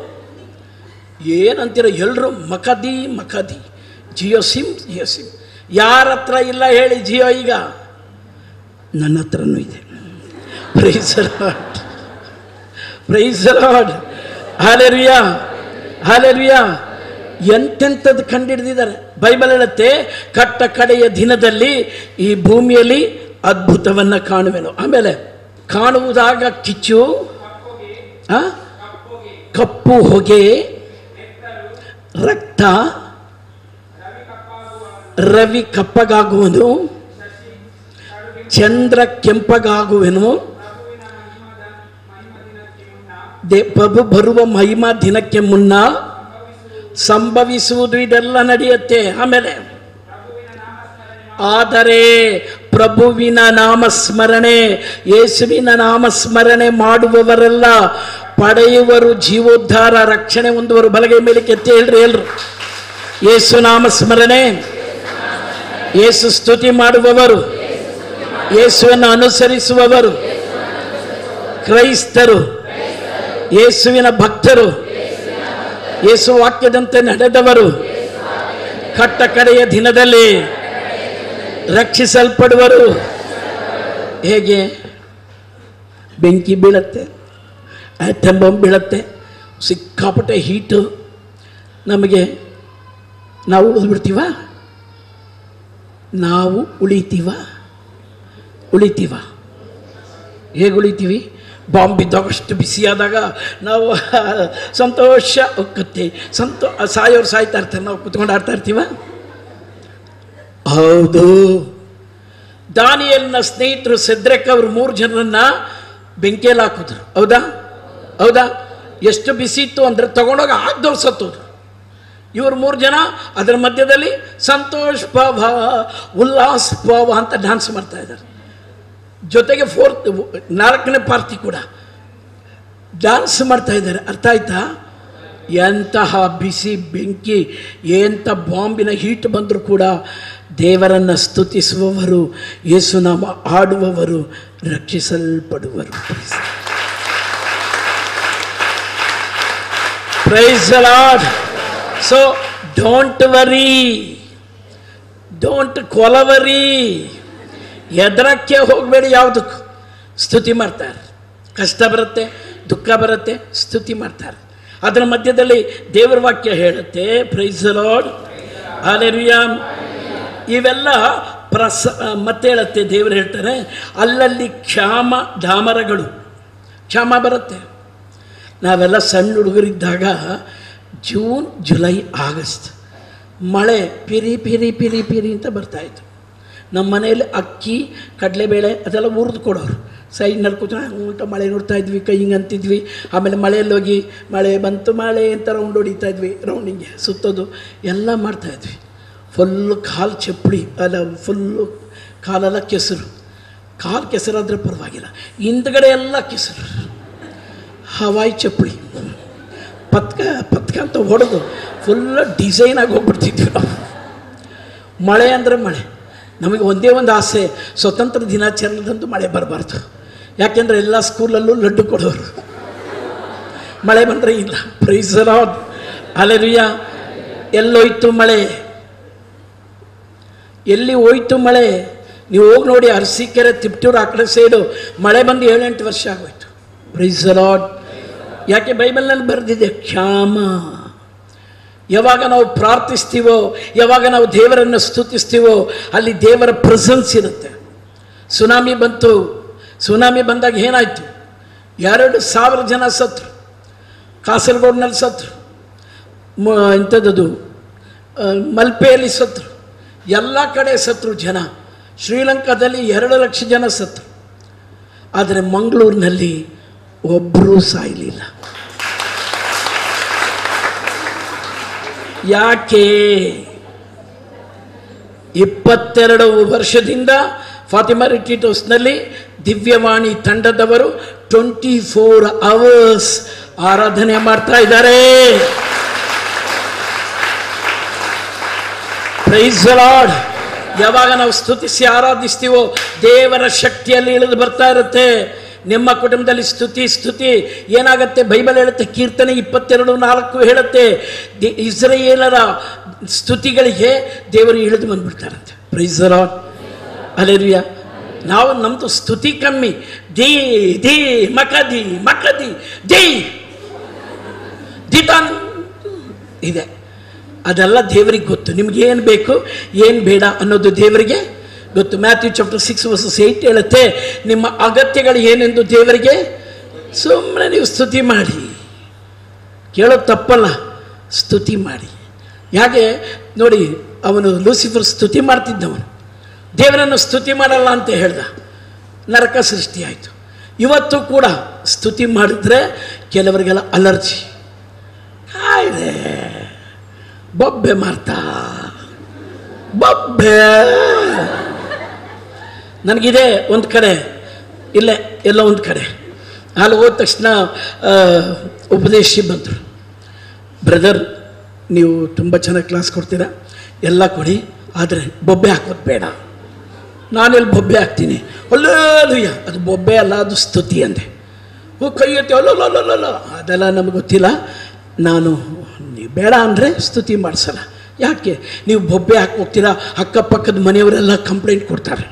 ಏನಂತೀರ ಎಲ್ಲರೂ ಮಕದಿ ಮಕದಿ, ಜಿಯೋ ಸಿಮ್ ಜಿಯೋ ಸಿಮ್. ಯಾರ ಹತ್ರ ಇಲ್ಲ ಹೇಳಿ ಜಿಯೋ? ಈಗ ನನ್ನ ಹತ್ರನೂ ಇದೆ. Praise the Lord. Praise the Lord. Hallelujah hallelujah. ಎಂತೆಂಥದ್ದು ಕಂಡಿಡಿದಿದ್ದಾರೆ. ಬೈಬಲ್ ಹೇಳುತ್ತೆ, ಕಟ್ಟ ಕಡೆಯ ದಿನದಲ್ಲಿ ಈ ಭೂಮಿಯಲ್ಲಿ ಅದ್ಭುತವನ್ನು ಕಾಣುವೆನು. ಆಮೇಲೆ ಕಾಣುವುದಾಗ ಕಿಚ್ಚು, ಕಪ್ಪು ಹೊಗೆ, ರಕ್ತ ರವಿ ಕಪ್ಪಗಾಗುವನು, ಚಂದ್ರ ಕೆಂಪಗಾಗುವೆನು, ಪ್ರಭು ಬರುವ ಮಹಿಮಾ ದಿನಕ್ಕೆ ಮುನ್ನ ಸಂಭವಿಸುವುದು ಇದೆಲ್ಲ ನಡೆಯುತ್ತೆ. ಆಮೇಲೆ ಆದರೆ ಪ್ರಭುವಿನ ನಾಮಸ್ಮರಣೆ, ಯೇಸುವಿನ ನಾಮಸ್ಮರಣೆ ಮಾಡುವವರೆಲ್ಲ ಪಡೆಯುವರು ಜೀವೋದ್ಧಾರ, ರಕ್ಷಣೆ ಹೊಂದುವರು. ಬಲಗೈ ಮೇಲೆ ಕೆತ್ತಿ ಹೇಳ್ರಿ ಎಲ್ರು. ಯೇಸು ನಾಮಸ್ಮರಣೆ, ಯೇಸು ಸ್ತುತಿ ಮಾಡುವವರು, ಯೇಸುವನ್ನು ಅನುಸರಿಸುವವರು, ಕ್ರೈಸ್ತರು, ಯೇಸುವಿನ ಭಕ್ತರು, ಯೇಸು ವಾಕ್ಯದಂತೆ ನಡೆದವರು ಕಟ್ಟ ಕಡೆಯ ದಿನದಲ್ಲಿ ರಕ್ಷಿಸಲ್ಪಡುವರು. ಹೇಗೆ? ಬೆಂಕಿ ಬೀಳತ್ತೆ, ಆಟಮ್ ಬಾಂಬ್ ಬೀಳತ್ತೆ, ಸಿಕ್ಕಾಪಟ್ಟೆ ಹೀಟು, ನಮಗೆ ನಾವು ಉಳಿದ್ಬಿಡ್ತೀವ? ನಾವು ಉಳಿತೀವ? ಉಳಿತೀವ? ಹೇಗೆ ಉಳಿತೀವಿ? ಬಾಂಬ್ ಬಿದ್ದಾಗ ಅಷ್ಟು ಬಿಸಿಯಾದಾಗ ನಾವು ಸಂತೋಷ ಒಕ್ಕತ್ತೆ, ಸಂತೋ ಸಾಯೋರು ಸಾಯ್ತಾ ಇರ್ತಾರೆ, ನಾವು ಕುತ್ಕೊಂಡು ಆಡ್ತಾ ಇರ್ತೀವ? ಹೌದು. ದಾನಿಯೇಲನ ಸ್ನೇಹಿತರು ಸೆದ್ರೆಕ್ ಅವರು ಮೂರು ಜನರನ್ನ ಬೆಂಕಿಯಲ್ಲಿ ಹಾಕಿದ್ರು. ಹೌದಾ? ಹೌದಾ? ಎಷ್ಟು ಬಿಸಿ ಇತ್ತು ಅಂದರೆ ತಗೊಂಡೋಗಿ ಆಗ್ದವ್ರು ಸತ್ತೋದ್ರು. ಇವರು ಮೂರು ಜನ ಅದರ ಮಧ್ಯದಲ್ಲಿ ಸಂತೋಷ್ ಭಾವ, ಉಲ್ಲಾಸ್ ಭಾವ ಅಂತ ಡ್ಯಾನ್ಸ್ ಮಾಡ್ತಾ ಇದ್ದಾರೆ. ಜೊತೆಗೆ ಫೋರ್ತ್ ನಾಲ್ಕನೇ ಪಾರ್ಟಿ ಕೂಡ ಡ್ಯಾನ್ಸ್ ಮಾಡ್ತಾ ಇದ್ದಾರೆ. ಅರ್ಥ ಆಯ್ತಾ? ಎಂತಹ ಬಿಸಿ ಬೆಂಕಿ, ಎಂಥ ಬಾಂಬಿನ ಹೀಟ್ ಬಂದರೂ ಕೂಡ ದೇವರನ್ನು ಸ್ತುತಿಸುವವರು, ಯೇಸುನಾಮ ಆಡುವವರು ರಕ್ಷಿಸಲ್ಪಡುವರು. Praise the Lord. So don't worry, don't ಕೊಲವರಿ, ಎದರಕ್ಕೆ ಹೋಗಬೇಡಿ. ಯಾವುದಕ್ಕೂ ಸ್ತುತಿ ಮಾಡ್ತಾರೆ. ಕಷ್ಟ ಬರುತ್ತೆ, ದುಃಖ ಬರುತ್ತೆ, ಸ್ತುತಿ ಮಾಡ್ತಾರೆ. ಅದರ ಮಧ್ಯದಲ್ಲಿ ದೇವರ ವಾಕ್ಯ ಹೇಳುತ್ತೆ, ಪ್ರೈಸ್ ದಿ ಲಾರ್ಡ್, ಹಲ್ಲೆಲೂಯಾ. ಇವೆಲ್ಲ ಪ್ರಸ ಮತ್ತೆ ಹೇಳುತ್ತೆ, ದೇವರು ಹೇಳ್ತಾರೆ, ಅಲ್ಲಲ್ಲಿ ಕ್ಷಾಮ ಧಾಮರಗಳು, ಕ್ಷಾಮ ಬರುತ್ತೆ. ನಾವೆಲ್ಲ ಸಣ್ಣ ಹುಡುಗರಿದ್ದಾಗ ಜೂನ್ ಜುಲೈ ಆಗಸ್ಟ್ ಮಳೆ ಪಿರಿ ಪಿರಿ ಪಿರಿ ಪಿರಿ ಅಂತ ಬರ್ತಾಯಿತ್ತು. ನಮ್ಮ ಮನೆಯಲ್ಲಿ ಅಕ್ಕಿ ಕಡಲೆಬೇಳೆ ಅದೆಲ್ಲ ಹುರಿದು ಕೊಡೋರು. ಸೈಡ್ನಲ್ಲಿ ಕೂತ್ಕೊಂಡು ಉಲ್ಟ ಮಳೆ ನೋಡ್ತಾ ಇದ್ವಿ, ಕೈ ಹಿಂಗೆ ಅಂತಿದ್ವಿ. ಆಮೇಲೆ ಮಳೆಯಲ್ಲಿ ಹೋಗಿ ಮಳೆ ಬಂತು ಮಳೆ ಅಂತ ರೌಂಡ್ ಹೊಡಿತಾ ಇದ್ವಿ, ರೌಂಡಿಂಗೆ ಸುತ್ತೋದು ಎಲ್ಲ ಮಾಡ್ತಾಯಿದ್ವಿ. ಫುಲ್ಲು ಕಾಲು ಚಪ್ಪಳಿ, ಅಲ್ಲ ಫುಲ್ಲು ಕಾಲೆಲ್ಲ ಕೆಸರು. ಕಾಲು ಕೆಸರಾದರೆ ಪರವಾಗಿಲ್ಲ, ಹಿಂದ್ಗಡೆ ಎಲ್ಲ ಕೆಸರು, ಹವಾಯಿ ಚಪ್ಪಳಿ, ಪತ್ಕ ಪತ್ಕ ಅಂತ ಹೊಡೆದು ಫುಲ್ಲು ಡಿಸೈನಾಗಿ ಹೋಗ್ಬಿಡ್ತಿದ್ವಿ ನಾವು. ಮಳೆ ಅಂದರೆ ಮಳೆ. ನಮಗೆ ಒಂದೇ ಒಂದು ಆಸೆ, ಸ್ವತಂತ್ರ ದಿನಾಚರಣೆದಂತೂ ಮಳೆ ಬರಬಾರ್ದು. ಯಾಕೆಂದರೆ ಎಲ್ಲ ಸ್ಕೂಲಲ್ಲೂ ಲಡ್ಡು ಕೊಡೋರು, ಮಳೆ ಬಂದರೆ ಇಲ್ಲ. Praise the Lord, hallelujah. ಎಲ್ಲೋಯ್ತು ಮಳೆ? ಎಲ್ಲಿ ಹೋಯ್ತು ಮಳೆ? ನೀವು ಹೋಗಿ ನೋಡಿ, ಅರಸೀಕೆರೆ, ತಿಪ್ಟೂರು ಆ ಕಡೆ ಸೈಡು ಮಳೆ ಬಂದು ಏಳೆಂಟು ವರ್ಷ ಆಗೋಯ್ತು. Praise the Lord. ಯಾಕೆ? ಬೈಬಲ್ನಲ್ಲಿ ಬರೆದಿದೆ ಕ್ಷಾಮ. ಯಾವಾಗ ನಾವು ಪ್ರಾರ್ಥಿಸ್ತೀವೋ, ಯಾವಾಗ ನಾವು ದೇವರನ್ನು ಸ್ತುತಿಸ್ತೀವೋ, ಅಲ್ಲಿ ದೇವರ ಪ್ರೆಸೆನ್ಸ್ ಇರುತ್ತೆ. ಸುನಾಮಿ ಬಂತು. ಸುನಾಮಿ ಬಂದಾಗ ಏನಾಯಿತು? ಎರಡು ಸಾವಿರ ಜನ ಸತ್ರು. ಕಾಸರಗೋಡಿನಲ್ಲಿ ಸತ್ರು, ಇಂಥದ್ದು ಮಲ್ಪೆಯಲ್ಲಿ ಸತ್ರು, ಎಲ್ಲ ಕಡೆ ಸತ್ರು ಜನ. ಶ್ರೀಲಂಕಾದಲ್ಲಿ ಎರಡು ಲಕ್ಷ ಜನ ಸತ್ರು. ಆದರೆ ಮಂಗಳೂರಿನಲ್ಲಿ ಒಬ್ಬರೂ ಸಾಯಲಿಲ್ಲ. ಯಾಕೆ? ಇಪ್ಪತ್ತೆರಡು ವರ್ಷದಿಂದ ಫಾತಿಮಾ ರಿಟ್ರೀಟ್ ಹೌಸ್ನಲ್ಲಿ ದಿವ್ಯವಾಣಿ ತಂಡದವರು ಟ್ವೆಂಟಿ ಫೋರ್ ಅವರ್ಸ್ ಆರಾಧನೆ ಮಾಡ್ತಾ ಇದ್ದಾರೆ. Praise the Lord. ಯಾವಾಗ ನಾವು ಸ್ತುತಿಸಿ ಆರಾಧಿಸ್ತೀವೋ ದೇವರ ಶಕ್ತಿಯಲ್ಲಿ ಇಳಿದು ಬರ್ತಾ ಇರುತ್ತೆ. ನಿಮ್ಮ ಕುಟುಂಬದಲ್ಲಿ ಸ್ತುತಿ ಸ್ತುತಿ ಏನಾಗುತ್ತೆ? ಬೈಬಲ್ ಹೇಳುತ್ತೆ, ಕೀರ್ತನೆ ಇಪ್ಪತ್ತೆರಡು ನಾಲ್ಕು ಹೇಳುತ್ತೆ, ಇಸ್ರಾಯೇಲರ ಸ್ತುತಿಗಳಿಗೆ ದೇವರು ಇಳಿದು ಬಂದ್ಬಿಡ್ತಾರಂತೆ. Praise the Lord, hallelujah. ನಾವು ನಮ್ಮದು ಸ್ತುತಿ ಕಮ್ಮಿ. ದಿ ದಿ ಮಕದಿ ಮಕದಿ ದಿ ದಿತಾನ್ ಇದೆ. ಅದೆಲ್ಲ ದೇವರಿಗೆ ಗೊತ್ತು. ನಿಮ್ಗೇನು ಬೇಕು ಏನು ಬೇಡ ಅನ್ನೋದು ದೇವರಿಗೆ ಗೊತ್ತು. Matthew chapter six verses eight ಹೇಳುತ್ತೆ, ನಿಮ್ಮ ಅಗತ್ಯಗಳು ಏನೆಂದು ದೇವರಿಗೆ ಸುಮ್ಮನೆ ನೀವು ಸ್ತುತಿ ಮಾಡಿ. ಕೇಳೋದು ತಪ್ಪಲ್ಲ, ಸ್ತುತಿ ಮಾಡಿ. ಯಾಕೆ ನೋಡಿ, ಅವನು ಲೂಸಿಫರ್ ಸ್ತುತಿ ಮಾಡ್ತಿದ್ದವನು, ದೇವರನ್ನು ಸ್ತುತಿ ಮಾಡಲ್ಲ ಅಂತ ಹೇಳ್ದ, ನರಕ ಸೃಷ್ಟಿಯಾಯಿತು. ಇವತ್ತು ಕೂಡ ಸ್ತುತಿ ಮಾಡಿದ್ರೆ ಕೆಲವರಿಗೆಲ್ಲ ಅಲರ್ಜಿ, ಕಾಯಿಲೆ, ಬೊಬ್ಬೆ ಮಾರ್ತಾ ಬೊಬ್ಬೆ. ನನಗಿದೆ ಒಂದು ಕಡೆ, ಇಲ್ಲೇ ಎಲ್ಲ ಒಂದು ಕಡೆ, ಅಲ್ಲಿ ಹೋದ ತಕ್ಷಣ ಉಪದೇಶಿ ಬಂದರು, ಬ್ರದರ್ ನೀವು ತುಂಬ ಚೆನ್ನಾಗಿ ಕ್ಲಾಸ್ ಕೊಡ್ತೀರಾ, ಎಲ್ಲ ಕೊಡಿ, ಆದರೆ ಬೊಬ್ಬೆ ಹಾಕೋದು ಬೇಡ. ನಾನೆಲ್ಲಿ ಬೊಬ್ಬೆ ಹಾಕ್ತೀನಿ? ಅಲ್ಲೂಯ್ಯ, ಅದು ಬೊಬ್ಬೆ ಅಲ್ಲ, ಅದು ಸ್ತುತಿ ಅಂದೆ. ಓ ಕೈ ಎತ್ತಿ ಅಲ್ಲಲ್ಲ, ಅದೆಲ್ಲ ನಮಗೆ ಗೊತ್ತಿಲ್ಲ, ನಾನು ನೀವು ಬೇಡ ಅಂದರೆ ಸ್ತುತಿ ಮಾಡಿಸಲ್ಲ. ಯಾಕೆ ನೀವು ಬೊಬ್ಬೆ ಹಾಕಿ ಹೋಗ್ತೀರಾ? ಅಕ್ಕಪಕ್ಕದ ಮನೆಯವರೆಲ್ಲ ಕಂಪ್ಲೇಂಟ್ ಕೊಡ್ತಾರೆ.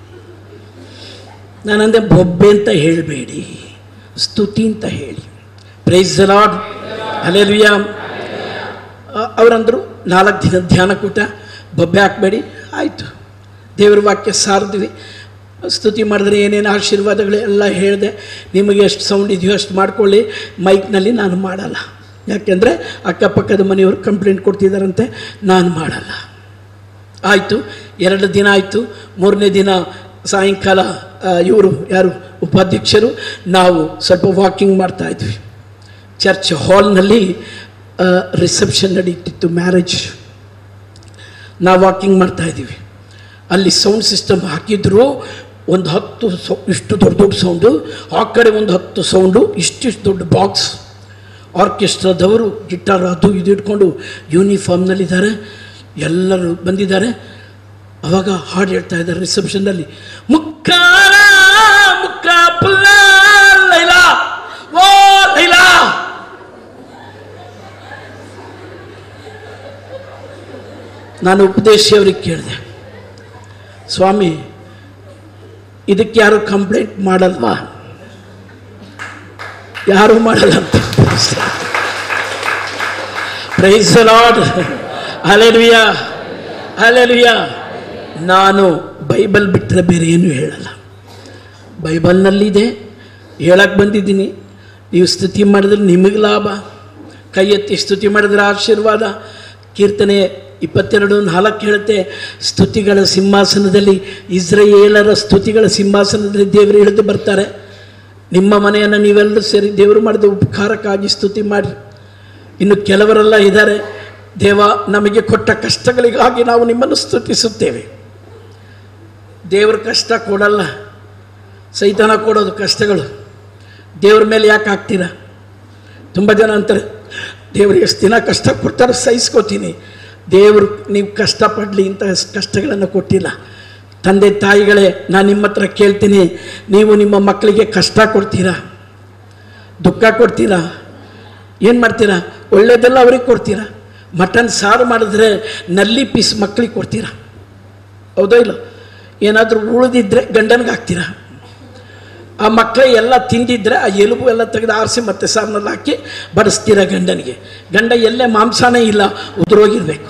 ನಾನಂದೆ ಬೊಬ್ಬೆ ಅಂತ ಹೇಳಬೇಡಿ, ಸ್ತುತಿ ಅಂತ ಹೇಳಿ. Praise the Lord, hallelujah. ಅವರಂದರು ನಾಲ್ಕು ದಿನ ಧ್ಯಾನ ಕೂಟ, ಬೊಬ್ಬೆ ಹಾಕಬೇಡಿ. ಆಯಿತು, ದೇವರ ವಾಕ್ಯ ಸಾರಿದ್ವಿ, ಸ್ತುತಿ ಮಾಡಿದ್ರೆ ಏನೇನು ಆಶೀರ್ವಾದಗಳು ಎಲ್ಲ ಹೇಳಿದೆ. ನಿಮಗೆ ಎಷ್ಟು ಸೌಂಡ್ ಇದೆಯೋ ಅಷ್ಟು ಮಾಡ್ಕೊಳ್ಳಿ, ಮೈಕ್ನಲ್ಲಿ ನಾನು ಮಾಡಲ್ಲ. ಯಾಕೆಂದರೆ ಅಕ್ಕಪಕ್ಕದ ಮನೆಯವರು ಕಂಪ್ಲೇಂಟ್ ಕೊಡ್ತಿದ್ದಾರಂತೆ, ನಾನು ಮಾಡಲ್ಲ. ಆಯಿತು, ಎರಡು ದಿನ ಆಯಿತು. ಮೂರನೇ ದಿನ ಸಾಯಂಕಾಲ ಇವರು ಯಾರು ಉಪಾಧ್ಯಕ್ಷರು, ನಾವು ಸ್ವಲ್ಪ ವಾಕಿಂಗ್ ಮಾಡ್ತಾಯಿದ್ವಿ. ಚರ್ಚ್ ಹಾಲ್ನಲ್ಲಿ ರಿಸೆಪ್ಷನ್ ನಡೀತಿತ್ತು, ಮ್ಯಾರೇಜ್. ನಾವು ವಾಕಿಂಗ್ ಮಾಡ್ತಾಯಿದ್ದೀವಿ. ಅಲ್ಲಿ ಸೌಂಡ್ ಸಿಸ್ಟಮ್ ಹಾಕಿದ್ರು, ಒಂದು ಹತ್ತು ಸೌ ಇಷ್ಟು ದೊಡ್ಡ ದೊಡ್ಡ ಸೌಂಡು, ಆ ಕಡೆ ಒಂದು ಹತ್ತು ಸೌಂಡು, ಇಷ್ಟಿಷ್ಟು ದೊಡ್ಡ ಬಾಕ್ಸ್. ಆರ್ಕೆಸ್ಟ್ರಾದವರು ಗಿಟಾರ್ ಅದು ಇದು ಇಟ್ಕೊಂಡು ಯೂನಿಫಾರ್ಮ್ನಲ್ಲಿದ್ದಾರೆ, ಎಲ್ಲರೂ ಬಂದಿದ್ದಾರೆ. ಅವಾಗ ಹಾಡು ಹೇಳ್ತಾ ಇದ್ದಾರೆ ರಿಸೆಪ್ಷನ್ನಲ್ಲಿ, ಮುಕ್ಕಾರ ಮುಕ್ಕ ಪುಲ್ಲ ಲೈಲಾ ಓ ಲೈಲಾ. ನಾನು ಉಪದೇಶಿಯವ್ರಿಗೆ ಕೇಳಿದೆ, ಸ್ವಾಮಿ ಇದಕ್ಕೆ ಯಾರು ಕಂಪ್ಲೇಂಟ್ ಮಾಡಲ್ವಾ? ಯಾರು ಮಾಡಲ್ಲ ಅಂತ. Praise the Lord, hallelujah, hallelujah. ನಾನು ಬೈಬಲ್ ಬಿಟ್ಟರೆ ಬೇರೆ ಏನೂ ಹೇಳಲ್ಲ. ಬೈಬಲ್ನಲ್ಲಿದೆ, ಹೇಳಕ್ಕೆ ಬಂದಿದ್ದೀನಿ. ನೀವು ಸ್ತುತಿ ಮಾಡಿದ್ರೆ ನಿಮಗೆ ಲಾಭ, ಕೈ ಎತ್ತಿ ಸ್ತುತಿ ಮಾಡಿದ್ರೆ ಆಶೀರ್ವಾದ. ಕೀರ್ತನೆ ಇಪ್ಪತ್ತೆರಡು ನಾಲ್ಕು ಹೇಳುತ್ತೆ, ಸ್ತುತಿಗಳ ಸಿಂಹಾಸನದಲ್ಲಿ, ಇಸ್ರಾಯೇಲರ ಸ್ತುತಿಗಳ ಸಿಂಹಾಸನದಲ್ಲಿ ದೇವರು ಇಳಿದು ಬರ್ತಾರೆ. ನಿಮ್ಮ ಮನೆಯನ್ನು ನೀವೆಲ್ಲರೂ ಸೇರಿ ದೇವರು ಮಾಡಿದ ಉಪಕಾರಕ್ಕಾಗಿ ಸ್ತುತಿ ಮಾಡಿ. ಇನ್ನು ಕೆಲವರೆಲ್ಲ ಇದ್ದಾರೆ, ದೇವ ನಮಗೆ ಕೊಟ್ಟ ಕಷ್ಟಗಳಿಗಾಗಿ ನಾವು ನಿಮ್ಮನ್ನು ಸ್ತುತಿಸುತ್ತೇವೆ. ದೇವ್ರ ಕಷ್ಟ ಕೊಡಲ್ಲ, ಸೈತಾನ ಕೊಡೋದು ಕಷ್ಟಗಳು. ದೇವ್ರ ಮೇಲೆ ಯಾಕೆ ಹಾಕ್ತೀರಾ? ತುಂಬ ಜನ ಅಂತಾರೆ, ದೇವ್ರಿಗೆ ಎಷ್ಟು ದಿನ ಕಷ್ಟ ಕೊಡ್ತಾರೆ ಸಹಿಸ್ಕೋತೀನಿ. ದೇವರು ನೀವು ಕಷ್ಟಪಡಲಿ ಇಂಥ ಕಷ್ಟಗಳನ್ನು ಕೊಟ್ಟಿಲ್ಲ. ತಂದೆ ತಾಯಿಗಳೇ, ನಾನು ನಿಮ್ಮ ಹತ್ರ ಕೇಳ್ತೀನಿ, ನೀವು ನಿಮ್ಮ ಮಕ್ಕಳಿಗೆ ಕಷ್ಟ ಕೊಡ್ತೀರಾ, ದುಃಖ ಕೊಡ್ತೀರಾ, ಏನು ಮಾಡ್ತೀರಾ? ಒಳ್ಳೆಯದೆಲ್ಲ ಅವ್ರಿಗೆ ಕೊಡ್ತೀರಾ. ಮಟನ್ ಸಾರು ಮಾಡಿದ್ರೆ ನಲ್ಲಿ ಪೀಸ್ ಮಕ್ಕಳಿಗೆ ಕೊಡ್ತೀರಾ, ಹೌದೋ ಇಲ್ಲ? ಏನಾದರೂ ಉಳಿದಿದ್ರೆ ಗಂಡನಿಗೆ ಹಾಕ್ತೀರಾ. ಆ ಮಕ್ಕಳು ಎಲ್ಲ ತಿಂದಿದ್ರೆ ಆ ಎಲುಬು ಎಲ್ಲ ತೆಗೆದು ಆರಿಸಿ ಮತ್ತೆ ಸಾರಿನಲ್ಲಿ ಹಾಕಿ ಬಡಿಸ್ತೀರ ಗಂಡನಿಗೆ. ಗಂಡ ಎಲ್ಲೇ ಮಾಂಸನೇ ಇಲ್ಲ, ಉದುರೋಗಿರ್ಬೇಕು.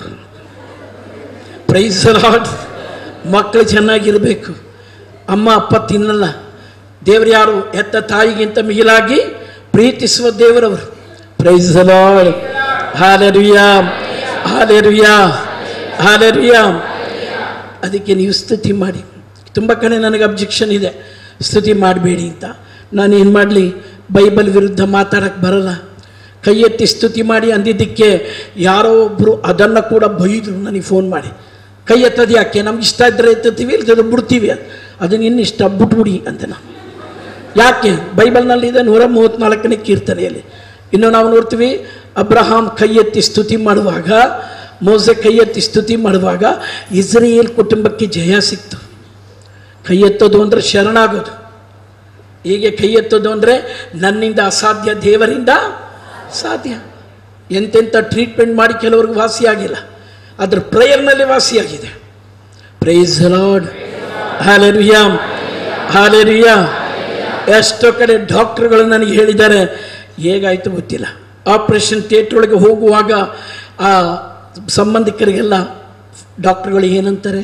Price the lord. ಮಕ್ಕಳು ಚೆನ್ನಾಗಿರಬೇಕು. ಅಮ್ಮ ಅಪ್ಪ ತಿನ್ನಲ್ಲ. ದೇವರು ಯಾರು? ಹೆತ್ತ ತಾಯಿಗಿಂತ ಮಿಗಿಲಾಗಿ ಪ್ರೀತಿಸುವ ದೇವರವರು. Praise the Lord, hallelujah, hallelujah, hallelujah. ಅದಕ್ಕೆ ನೀವು ಸ್ತುತಿ ಮಾಡಿ. ತುಂಬ ಕಡೆ ನನಗೆ ಅಬ್ಜೆಕ್ಷನ್ ಇದೆ, ಸ್ತುತಿ ಮಾಡಬೇಡಿ ಅಂತ. ನಾನು ಏನು ಮಾಡಲಿ? ಬೈಬಲ್ ವಿರುದ್ಧ ಮಾತಾಡೋಕ್ಕೆ ಬರಲ್ಲ. ಕೈ ಎತ್ತಿ ಸ್ತುತಿ ಮಾಡಿ ಅಂದಿದ್ದಕ್ಕೆ ಯಾರೋ ಒಬ್ಬರು ಅದನ್ನು ಕೂಡ ಬೈದರು ನನಗೆ ಫೋನ್ ಮಾಡಿ. ಕೈ ಎತ್ತದು ಯಾಕೆ? ನಮ್ಗೆ ಇಷ್ಟ ಇದ್ದರೆ ಎತ್ತುತ್ತೀವಿ, ಇಲ್ದಿದ್ರೆ ಬಿಡ್ತೀವಿ. ಅದನ್ನು ಇನ್ನು ಇಷ್ಟ ಬಿಟ್ಬಿಡಿ ಅಂತ ನಾನು. ಯಾಕೆ? ಬೈಬಲ್ನಲ್ಲಿದೆ ನೂರ ಮೂವತ್ತ್ನಾಲ್ಕನೇ ಕೀರ್ತನೆಯಲ್ಲಿ. ಇನ್ನು ನಾವು ನೋಡ್ತೀವಿ, ಅಬ್ರಹಾಂ ಕೈ ಎತ್ತಿ ಸ್ತುತಿ ಮಾಡುವಾಗ, ಮೋಸೆ ಕೈ ಎತ್ತಿ ಸ್ತುತಿ ಮಾಡುವಾಗ ಇಸ್ರಾಯೇಲ್ ಕುಟುಂಬಕ್ಕೆ ಜಯ ಸಿಕ್ತು. ಕೈ ಎತ್ತೋದು ಅಂದರೆ ಶರಣಾಗೋದು. ಹೀಗೆ ಕೈ ಎತ್ತೋದು ಅಂದರೆ ನನ್ನಿಂದ ಅಸಾಧ್ಯ, ದೇವರಿಂದ ಸಾಧ್ಯ. ಎಂತೆಂಥ ಟ್ರೀಟ್ಮೆಂಟ್ ಮಾಡಿ ಕೆಲವ್ರಿಗೆ ವಾಸಿಯಾಗಿಲ್ಲ, ಅದ್ರ ಪ್ರೇಯರ್ನಲ್ಲಿ ವಾಸಿಯಾಗಿದೆ. Praise the Lord, hallelujah, hallelujah. ಎಷ್ಟೋ ಕಡೆ ಡಾಕ್ಟ್ರುಗಳು ನನಗೆ ಹೇಳಿದ್ದಾರೆ, ಹೇಗಾಯಿತು ಗೊತ್ತಿಲ್ಲ, ಆಪ್ರೇಷನ್ ಥಿಯೇಟ್ರ್ ಒಳಗೆ ಹೋಗುವಾಗ ಆ ಸಂಬಂಧಿಕರಿಗೆಲ್ಲ ಡಾಕ್ಟ್ರುಗಳು ಏನಂತಾರೆ?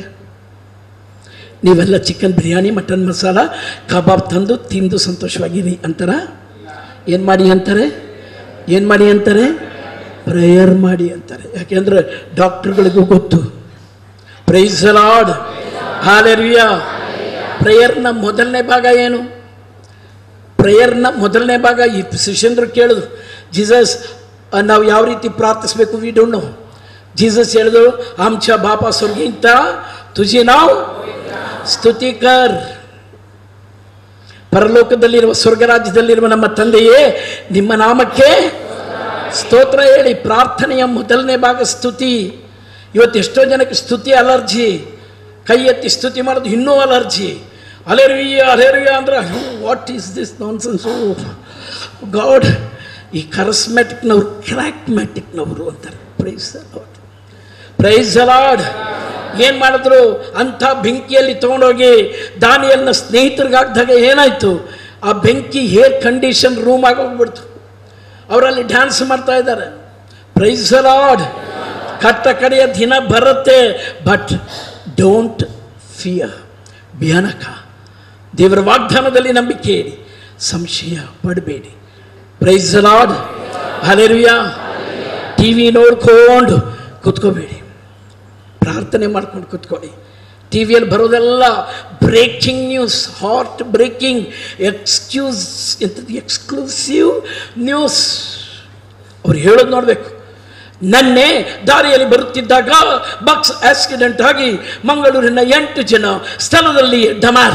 ನೀವೆಲ್ಲ ಚಿಕನ್ ಬಿರಿಯಾನಿ, ಮಟನ್ ಮಸಾಲ, ಕಬಾಬ್ ತಂದು ತಿಂದು ಸಂತೋಷವಾಗಿರಿ ಅಂತಾರ? ಏನು ಮಾಡಿ ಅಂತಾರೆ? ಏನು ಮಾಡಿ ಅಂತಾರೆ? ಪ್ರೇಯರ್ ಮಾಡಿ ಅಂತಾರೆ. ಯಾಕೆಂದರೆ ಡಾಕ್ಟರ್ಗಳಿಗೂ ಗೊತ್ತು. Praise the Lord, hallelujah. ಪ್ರೇಯರ್ನ ಮೊದಲನೇ ಭಾಗ ಏನು? ಪ್ರೇಯರ್ನ ಮೊದಲನೇ ಭಾಗ ಈ ಶಿಷ್ಯಂದ್ರು ಕೇಳಿದ್ರು, ಜೀಸಸ್ ನಾವು ಯಾವ ರೀತಿ ಪ್ರಾರ್ಥಿಸಬೇಕು, ವಿ ಡೋಂಟ್ ನೋ. ಜೀಸಸ್ ಹೇಳಿದ್ರು, ಆಮಚ ಬಾಪ ಸ್ವರ್ಗಿಂತ ತುಜಿ ನಾವು ಸ್ತುತಿಕರ್. ಪರಲೋಕದಲ್ಲಿರುವ ಸ್ವರ್ಗರಾಜ್ಯದಲ್ಲಿರುವ ನಮ್ಮ ತಂದೆಯೇ, ನಿಮ್ಮ ನಾಮಕ್ಕೆ ಸ್ತೋತ್ರ ಹೇಳಿ. ಪ್ರಾರ್ಥನೆಯ ಮೊದಲನೇ ಭಾಗ ಸ್ತುತಿ. ಇವತ್ತು ಎಷ್ಟೋ ಜನಕ್ಕೆ ಸ್ತುತಿ ಅಲರ್ಜಿ. ಕೈ ಎತ್ತಿ ಸ್ತುತಿ ಮಾಡೋದು ಇನ್ನೂ ಅಲರ್ಜಿ. ಹಲ್ಲೆಲೂಯಾ ಹಲ್ಲೆಲೂಯಾ ಅಂದ್ರೆ what is this nonsense God. ಈ ಕರಸ್ಮ್ಯಾಟಿಕ್ನವರು ಕ್ರ್ಯಾಕ್ಮ್ಯಾಟಿಕ್ನವರು ಅಂತಾರೆ. Praise the Lord, praise the Lord. ಏನು ಮಾಡಿದ್ರು? ಅಂಥ ಬೆಂಕಿಯಲ್ಲಿ ತೊಗೊಂಡೋಗಿ ದಾನಿಯಲ್ನ ಸ್ನೇಹಿತರಿಗೆ ಹಾಕಿದಾಗ ಏನಾಯಿತು? ಆ ಬೆಂಕಿ ಹೇರ್ ಕಂಡೀಷನ್ ರೂಮ್ ಆಗೋಗ್ಬಿಡ್ತು. ಅವರಲ್ಲಿ ಡ್ಯಾನ್ಸ್ ಮಾಡ್ತಾ ಇದ್ದಾರೆ. Praise the Lord. ಕಟ್ಟ ಕಡೆಯ ದಿನ ಬರುತ್ತೆ, ಬಟ್ ಡೋಂಟ್ ಫಿಯರ್. ಭಯಾನಕ. ದೇವರ ವಾಗ್ದಾನದಲ್ಲಿ ನಂಬಿಕೆ ಇಡಿ, ಸಂಶಯ ಪಡಬೇಡಿ. Praise the Lord, hallelujah. T V ನೋಡ್ಕೊಂಡು ಕೂತ್ಕೋಬೇಡಿ, ಪ್ರಾರ್ಥನೆ ಮಾಡ್ಕೊಂಡು ಕೂತ್ಕೊಳ್ಳಿ. ಟಿ ವಿಯಲ್ಲಿ ಬರೋದೆಲ್ಲ breaking news, heart breaking, excuse ಎಂಥದ್ದು ಎಕ್ಸ್ಕ್ಲೂಸಿವ್ ನ್ಯೂಸ್. ಅವ್ರು ಹೇಳೋದು ನೋಡಬೇಕು. ನನ್ನೆ ದಾರಿಯಲ್ಲಿ ಬರುತ್ತಿದ್ದಾಗ ಬಸ್ ಆಕ್ಸಿಡೆಂಟ್ ಆಗಿ ಮಂಗಳೂರಿನ ಎಂಟು ಜನ ಸ್ಥಳದಲ್ಲಿ ಡಮಾರ್.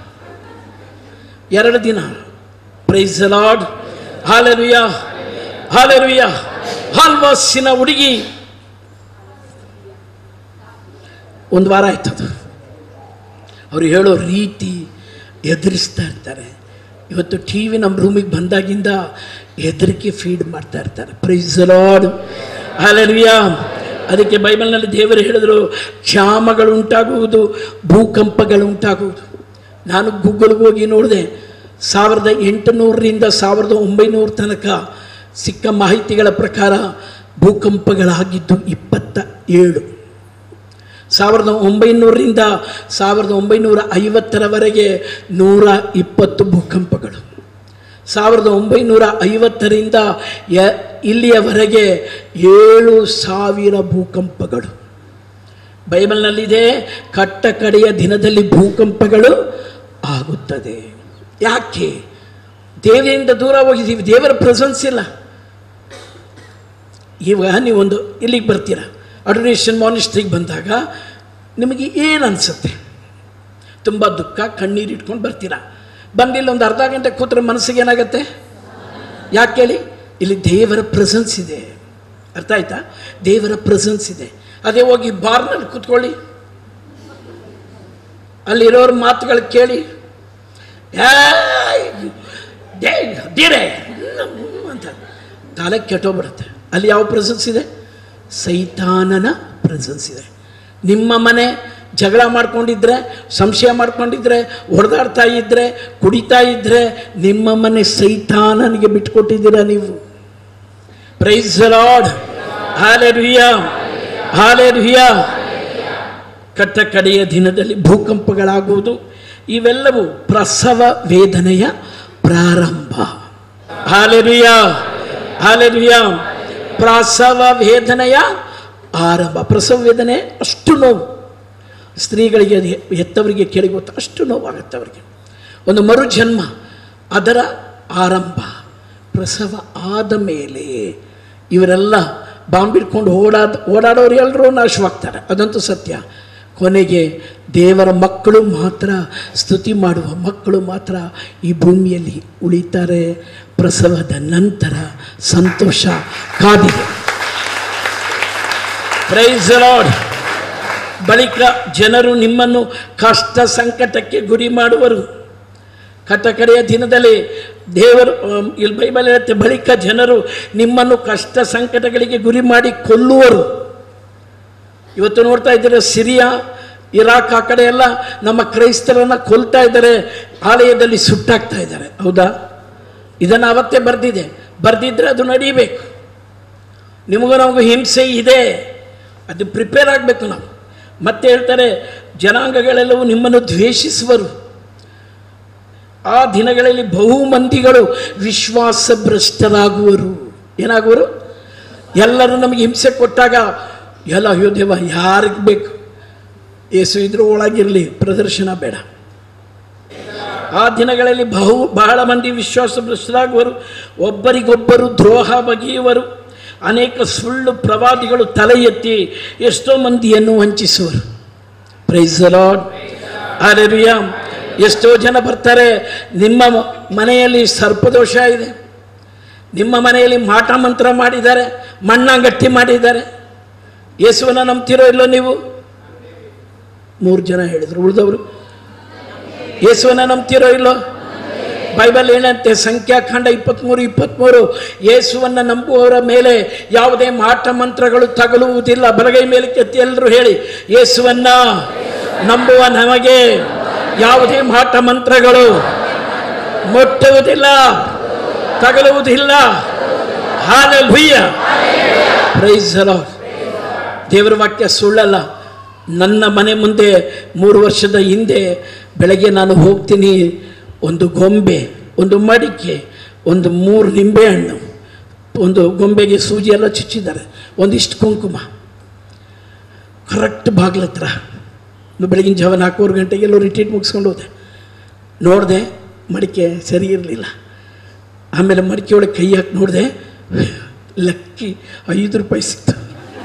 ಎರಡು ದಿನ. Praise the Lord, hallelujah hallelujah. ಹಾಲ್ವಾಸಿನ ಹುಡುಗಿ ಒಂದು ವಾರ ಆಯ್ತದು. ಅವರು ಹೇಳೋ ರೀತಿ ಎದುರಿಸ್ತಾ ಇರ್ತಾರೆ. ಇವತ್ತು ಟಿ ವಿ ನಮ್ಮ ರೂಮಿಗೆ ಬಂದಾಗಿಂದ ಹೆದರಿಕೆ ಫೀಡ್ ಮಾಡ್ತಾ ಇರ್ತಾರೆ. Praise the Lord, hallelujah. ಅದಕ್ಕೆ ಬೈಬಲ್ನಲ್ಲಿ ದೇವರು ಹೇಳಿದರು, ಕ್ಷಾಮಗಳು ಉಂಟಾಗುವುದು, ಭೂಕಂಪಗಳು ಉಂಟಾಗುವುದು. ನಾನು ಗೂಗಲ್ಗೆ ಹೋಗಿ ನೋಡಿದೆ, ಸಾವಿರದ ಎಂಟುನೂರರಿಂದ ಸಾವಿರದ ಒಂಬೈನೂರ ತನಕ ಸಿಕ್ಕ ಮಾಹಿತಿಗಳ ಪ್ರಕಾರ ಭೂಕಂಪಗಳಾಗಿದ್ದು ಇಪ್ಪತ್ತ ಏಳು. ಸಾವಿರದ ಒಂಬೈನೂರರಿಂದ ಸಾವಿರದ ಒಂಬೈನೂರ ಐವತ್ತರವರೆಗೆ ನೂರ ಇಪ್ಪತ್ತು ಭೂಕಂಪಗಳು. ಸಾವಿರದ ಒಂಬೈನೂರ ಐವತ್ತರಿಂದ ಯ ಇಲ್ಲಿಯವರೆಗೆ ಏಳು ಸಾವಿರ ಭೂಕಂಪಗಳು. ಬೈಬಲ್ನಲ್ಲಿದೆ, ಕಟ್ಟ ಕಡೆಯ ದಿನದಲ್ಲಿ ಭೂಕಂಪಗಳು ಆಗುತ್ತದೆ. ಯಾಕೆ? ದೇವರಿಂದ ದೂರ ಹೋಗಿದ್ದೀವಿ, ದೇವರ ಪ್ರೆಸೆನ್ಸ್ ಇಲ್ಲ. ಇವಾಗ ನೀವೊಂದು ಇಲ್ಲಿಗೆ ಬರ್ತೀರಾ, ಅಡೋರೇಷನ್ ಮಾನಿಸ್ಟ್ರಿಗೆ ಬಂದಾಗ ನಿಮಗೆ ಏನು ಅನಿಸುತ್ತೆ? ತುಂಬ ದುಃಖ, ಕಣ್ಣೀರು ಇಟ್ಕೊಂಡು ಬರ್ತೀರಾ. ಬಂದಿಲ್ಲ ಒಂದು ಅರ್ಧ ಗಂಟೆ ಕೂತ್ರೆ ಮನಸ್ಸಿಗೆ ಏನಾಗುತ್ತೆ? ಯಾಕೆ ಹೇಳಿ? ಇಲ್ಲಿ ದೇವರ ಪ್ರೆಸೆನ್ಸ್ ಇದೆ. ಅರ್ಥ ಆಯ್ತಾ? ದೇವರ ಪ್ರೆಸೆನ್ಸ್ ಇದೆ. ಅದೇ ಹೋಗಿ ಬಾರ್ನಲ್ಲಿ ಕೂತ್ಕೊಳ್ಳಿ, ಅಲ್ಲಿರೋರ ಮಾತುಗಳು ಕೇಳಿ, ಡೀರೆ ಅಂತ ತಲೆ ಕೆಟ್ಟೋಗ್ಬಿಡುತ್ತೆ. ಅಲ್ಲಿ ಯಾವ ಪ್ರೆಸೆನ್ಸ್ ಇದೆ? ಸೈತಾನನ ಪ್ರೆಸೆನ್ಸ್ ಇದೆ. ನಿಮ್ಮ ಮನೆ ಜಗಳ ಮಾಡ್ಕೊಂಡಿದ್ರೆ, ಸಂಶಯ ಮಾಡ್ಕೊಂಡಿದ್ರೆ, ಹೊಡೆದಾಡ್ತಾ ಇದ್ದರೆ, ಕುಡಿತಾ ಇದ್ದರೆ, ನಿಮ್ಮ ಮನೆ ಸೈತಾನನಿಗೆ ಬಿಟ್ಕೊಟ್ಟಿದ್ದೀರಾ ನೀವು. Praise the Lord, hallelujah hallelujah. ಕಟ್ಟ ಕಡೆಯ ದಿನದಲ್ಲಿ ಭೂಕಂಪಗಳಾಗುವುದು. ಇವೆಲ್ಲವೂ ಪ್ರಸವ ವೇದನೆಯ ಪ್ರಾರಂಭ. Hallelujah hallelujah. ಪ್ರಸವ ವೇದನೆಯ ಆರಂಭ. ಪ್ರಸವ ವೇದನೆ ಅಷ್ಟು ನೋವು. ಸ್ತ್ರೀಗಳಿಗೆ, ಹೆತ್ತವರಿಗೆ ಕೇಳಿ ಗೊತ್ತು, ಅಷ್ಟು ನೋವಾಗುತ್ತೆ ಅವರಿಗೆ. ಒಂದು ಮರುಜನ್ಮ, ಅದರ ಆರಂಭ. ಪ್ರಸವ ಆದ ಮೇಲೆ ಇವರೆಲ್ಲ ಬಾಂಬಿಡ್ಕೊಂಡು ಓಡಾದ ಓಡಾಡೋರು ಎಲ್ಲರೂ ನಾಶವಾಗ್ತಾರೆ, ಅದಂತೂ ಸತ್ಯ. ಕೊನೆಗೆ ದೇವರ ಮಕ್ಕಳು ಮಾತ್ರ, ಸ್ತುತಿ ಮಾಡುವ ಮಕ್ಕಳು ಮಾತ್ರ ಈ ಭೂಮಿಯಲ್ಲಿ ಉಳಿತಾರೆ. ಪ್ರಸವದ ನಂತರ ಸಂತೋಷ ಕಾದಿದೆ. Praise the Lord. ಬಳಿಕ ಜನರು ನಿಮ್ಮನ್ನು ಕಷ್ಟ ಸಂಕಟಕ್ಕೆ ಗುರಿ ಮಾಡುವರು. ಕಟ್ಟ ಕಡೆಯ ದಿನದಲ್ಲಿ ದೇವರು, ಇಲ್ಲಿ ಬೈಬಲ್ ಹೇಳುತ್ತೆ, ಬಳಿಕ ಜನರು ನಿಮ್ಮನ್ನು ಕಷ್ಟ ಸಂಕಟಗಳಿಗೆ ಗುರಿ ಮಾಡಿ ಕೊಲ್ಲುವರು. ಇವತ್ತು ನೋಡ್ತಾ ಇದ್ದಾರೆ, ಸಿರಿಯಾ, ಇರಾಕ್ ಆ ಕಡೆ ಎಲ್ಲ ನಮ್ಮ ಕ್ರೈಸ್ತರನ್ನು ಕೊಲ್ತಾ ಇದ್ದಾರೆ, ಆಲಯದಲ್ಲಿ ಸುಟ್ಟಾಕ್ತಾ ಇದ್ದಾರೆ. ಹೌದಾ? ಇದನ್ನು ಅವತ್ತೇ ಬರೆದಿದೆ. ಬರೆದಿದ್ರೆ ಅದು ನಡೀಬೇಕು. ನಿಮಗೂ ನಮಗೂ ಹಿಂಸೆ ಇದೆ, ಅದು ಪ್ರಿಪೇರ್ ಆಗಬೇಕು ನಾವು. ಮತ್ತೆ ಹೇಳ್ತಾರೆ, ಜನಾಂಗಗಳೆಲ್ಲವೂ ನಿಮ್ಮನ್ನು ದ್ವೇಷಿಸುವರು. ಆ ದಿನಗಳಲ್ಲಿ ಬಹು ಮಂದಿಗಳು ವಿಶ್ವಾಸ ಭ್ರಷ್ಟರಾಗುವರು. ಏನಾಗುವರು? ಎಲ್ಲರೂ ನಮಗೆ ಹಿಂಸೆ ಕೊಟ್ಟಾಗ ಎಲ್ಲ ಅಯ್ಯೋ ದೇವ ಯಾರಿಗೆ ಬೇಕು, ಯೇಸು ಇದ್ರೂ ಒಳಗಿರಲಿ, ಪ್ರದರ್ಶನ ಬೇಡ. ಆ ದಿನಗಳಲ್ಲಿ ಬಹು ಬಹಳ ಮಂದಿ ವಿಶ್ವಾಸ ಭ್ರಷ್ಟರಾಗುವರು, ಒಬ್ಬರಿಗೊಬ್ಬರು ದ್ರೋಹ ಬಗೆಯುವರು, ಅನೇಕ ಸುಳ್ಳು ಪ್ರವಾದಿಗಳು ತಲೆ ಎತ್ತಿ ಎಷ್ಟೋ ಮಂದಿಯನ್ನು ವಂಚಿಸುವರು. Praise the Lord, hallelujah. ಎಷ್ಟೋ ಜನ ಬರ್ತಾರೆ, ನಿಮ್ಮ ಮನೆಯಲ್ಲಿ ಸರ್ಪದೋಷ ಇದೆ, ನಿಮ್ಮ ಮನೆಯಲ್ಲಿ ಮಾಟ ಮಂತ್ರ ಮಾಡಿದ್ದಾರೆ, ಮಣ್ಣಾಗಟ್ಟಿ ಮಾಡಿದ್ದಾರೆ, ಯೇಸುವನ್ನು ನಂಬ್ತಿರೋ ಇಲ್ಲೋ ನೀವು? ಮೂರು ಜನ ಹೇಳಿದರು, ಉಳಿದವರು ಯೇಸುವನ್ನು ನಂಬ್ತಿರೋ ಇಲ್ಲೋ? ಬೈಬಲ್ ಏನಂತೆ, ಸಂಖ್ಯಾಕಾಂಡ ಇಪ್ಪತ್ತ್ಮೂರು ಇಪ್ಪತ್ತ್ಮೂರು, ಯೇಸುವನ್ನು ನಂಬುವವರ ಮೇಲೆ ಯಾವುದೇ ಮಾಟ ಮಂತ್ರಗಳು ತಗಲುವುದಿಲ್ಲ. ಬಲಗೈ ಮೇಲೆ ಕೆತ್ತಿ ಎಲ್ಲರೂ ಹೇಳಿ, ಯೇಸುವನ್ನ ನಂಬುವ ನಮಗೆ ಯಾವುದೇ ಮಾಟ ಮಂತ್ರಗಳು ಮುಟ್ಟುವುದಿಲ್ಲ, ತಗಲುವುದಿಲ್ಲ. Hallelujah, praise the Lord. ದೇವರ ವಾಕ್ಯ ಸುಳ್ಳಲ್ಲ. ನನ್ನ ಮನೆ ಮುಂದೆ ಮೂರು ವರ್ಷದ ಹಿಂದೆ ಬೆಳಗ್ಗೆ ನಾನು ಹೋಗ್ತೀನಿ, ಒಂದು ಗೊಂಬೆ, ಒಂದು ಮಡಿಕೆ, ಒಂದು ಮೂರು ನಿಂಬೆಹಣ್ಣು, ಒಂದು ಗೊಂಬೆಗೆ ಸೂಜಿ ಎಲ್ಲ ಚುಚ್ಚಿದ್ದಾರೆ, ಒಂದಿಷ್ಟು ಕುಂಕುಮ, ಕರೆಕ್ಟ್ ಬಾಗ್ಲ ಹತ್ರ. ಬೆಳಗಿನ ಜಾವ ನಾಲ್ಕೂವರೆ ಗಂಟೆಗೆ ಎಲ್ಲೋ ರಿಟ್ರೀಟ್ ಮುಗಿಸ್ಕೊಂಡು ಹೋದೆ. ನೋಡಿದೆ ಮಡಿಕೆ ಸರಿ ಇರಲಿಲ್ಲ. ಆಮೇಲೆ ಮಡಿಕೆ ಒಳಗೆ ಕೈ ಹಾಕಿ ನೋಡಿದೆ, ಲಕ್ಕಿ ಐದು ರೂಪಾಯಿ ಸಿಕ್ತು.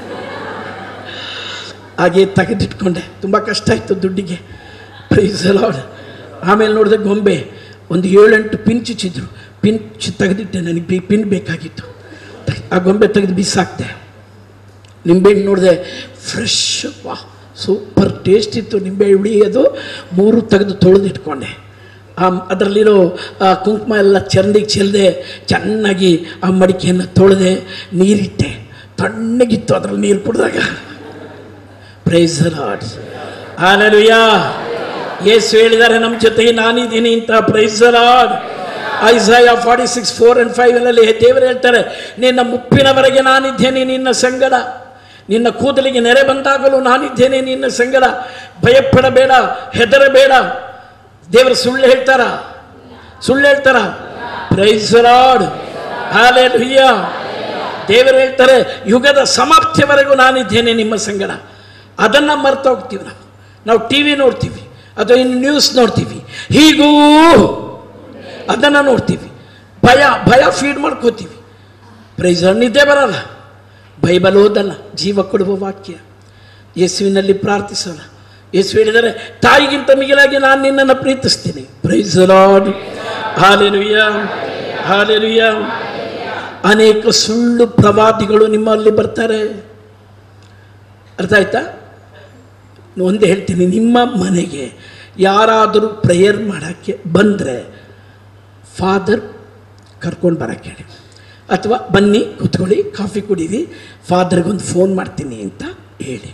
ಹಾಗೆ ತೆಗೆದಿಟ್ಕೊಂಡೆ, ತುಂಬ ಕಷ್ಟ ಆಯಿತು ದುಡ್ಡಿಗೆ. Praise the Lord. ಆಮೇಲೆ ನೋಡಿದೆ ಗೊಂಬೆ ಒಂದು ಏಳೆಂಟು ಪಿನ್ ಚುಚ್ಚಿದ್ರು, ಪಿನ್ ಚು ತೆಗೆದಿಟ್ಟೆ, ನನಗೆ ಬಿ ಪಿನ್ ಬೇಕಾಗಿತ್ತು. ಆ ಗೊಂಬೆ ತೆಗೆದು ಬಿಸಾಕ್ದೆ. ನಿಂಬೆಹಣ್ಣು ನೋಡಿದೆ, ಫ್ರೆಶ್, ವಾ ಸೂಪರ್ ಟೇಸ್ಟ್ ಇತ್ತು ನಿಂಬೆ ಹುಳಿ. ಅದು ಮೂರು ತೆಗೆದು ತೊಳೆದಿಟ್ಕೊಂಡೆ. ಆ ಅದರಲ್ಲಿರೋ ಆ ಕುಂಕುಮ ಎಲ್ಲ ಚರಂಡಿಗೆ ಚೆಲ್ಲದೆ ಚೆನ್ನಾಗಿ ಆ ಮಡಿಕೆಯನ್ನು ತೊಳೆದೆ, ನೀರಿಟ್ಟೆ, ತಣ್ಣಗಿತ್ತು ಅದರಲ್ಲಿ ನೀರು ಕುಡಿದಾಗ. Praise the Lord, hallelujah. ಯೇಸು ಹೇಳಿದ್ದಾರೆ ನಮ್ಮ ಜೊತೆಗೆ ನಾನಿದ್ದೀನಿ ಅಂತ. Praise the Lord. Isaiah forty six four and five ಅಲ್ಲಿ ದೇವರು ಹೇಳ್ತಾರೆ, ನಿನ್ನ ಮುಪ್ಪಿನವರೆಗೆ ನಾನಿದ್ದೇನೆ ನಿನ್ನ ಸಂಗಡ, ನಿನ್ನ ಕೂದಲಿಗೆ ನೆರೆ ಬಂದಾಗಲೂ ನಾನಿದ್ದೇನೆ ನಿನ್ನ ಸಂಗಡ, ಭಯಪಡಬೇಡ, ಹೆದರಬೇಡ. ದೇವರು ಸುಳ್ಳು ಹೇಳ್ತಾರ? ಸುಳ್ಳು ಹೇಳ್ತಾರ? Praise the Lord, hallelujah. ದೇವರು ಹೇಳ್ತಾರೆ, ಯುಗದ ಸಮಾಪ್ತಿಯವರೆಗೂ ನಾನಿದ್ದೇನೆ ನಿಮ್ಮ ಸಂಗಡ. ಅದನ್ನು ಮರ್ತು ಹೋಗ್ತೀವಿ ನಾವು. ನಾವು ಟಿ ವಿ ನೋಡ್ತೀವಿ ಅಥವಾ ಇನ್ನು ನ್ಯೂಸ್ ನೋಡ್ತೀವಿ, ಹೀಗೂ ಅದನ್ನು ನೋಡ್ತೀವಿ, ಭಯ ಭಯ ಫೀಡ್ ಮಾಡ್ಕೋತೀವಿ. ಪ್ರೈಸ್ ನಿದ್ದೆ ಬರಲ್ಲ, ಬೈಬಲ್ ಓದಲ್ಲ, ಜೀವ ಕೊಡುವ ವಾಕ್ಯ, ಯೇಸುವಿನಲ್ಲಿ ಪ್ರಾರ್ಥಿಸಲ್ಲ. ಯೇಸು ಹೇಳಿದರೆ, ತಾಯಿಗಿಂತ ಮಿಗಿಲಾಗಿ ನಾನು ನಿನ್ನನ್ನು ಪ್ರೀತಿಸ್ತೀನಿ. Praise the Lord, hallelujah, hallelujah. ಅನೇಕ ಸುಳ್ಳು ಪ್ರವಾದಿಗಳು ನಿಮ್ಮಲ್ಲಿ ಬರ್ತಾರೆ. ಅರ್ಥ ಆಯ್ತಾ? ಒಂದು ಹೇಳ್ತೀನಿ, ನಿಮ್ಮ ಮನೆಗೆ ಯಾರಾದರೂ ಪ್ರೇಯರ್ ಮಾಡೋಕ್ಕೆ ಬಂದರೆ ಫಾದರ್ ಕರ್ಕೊಂಡು ಬರೋಕ್ಕೆ ಹೇಳಿ, ಅಥವಾ ಬನ್ನಿ ಕೂತ್ಕೊಳ್ಳಿ ಕಾಫಿ ಕುಡೀರಿ, ಫಾದರ್ಗೊಂದು ಫೋನ್ ಮಾಡ್ತೀನಿ ಅಂತ ಹೇಳಿ.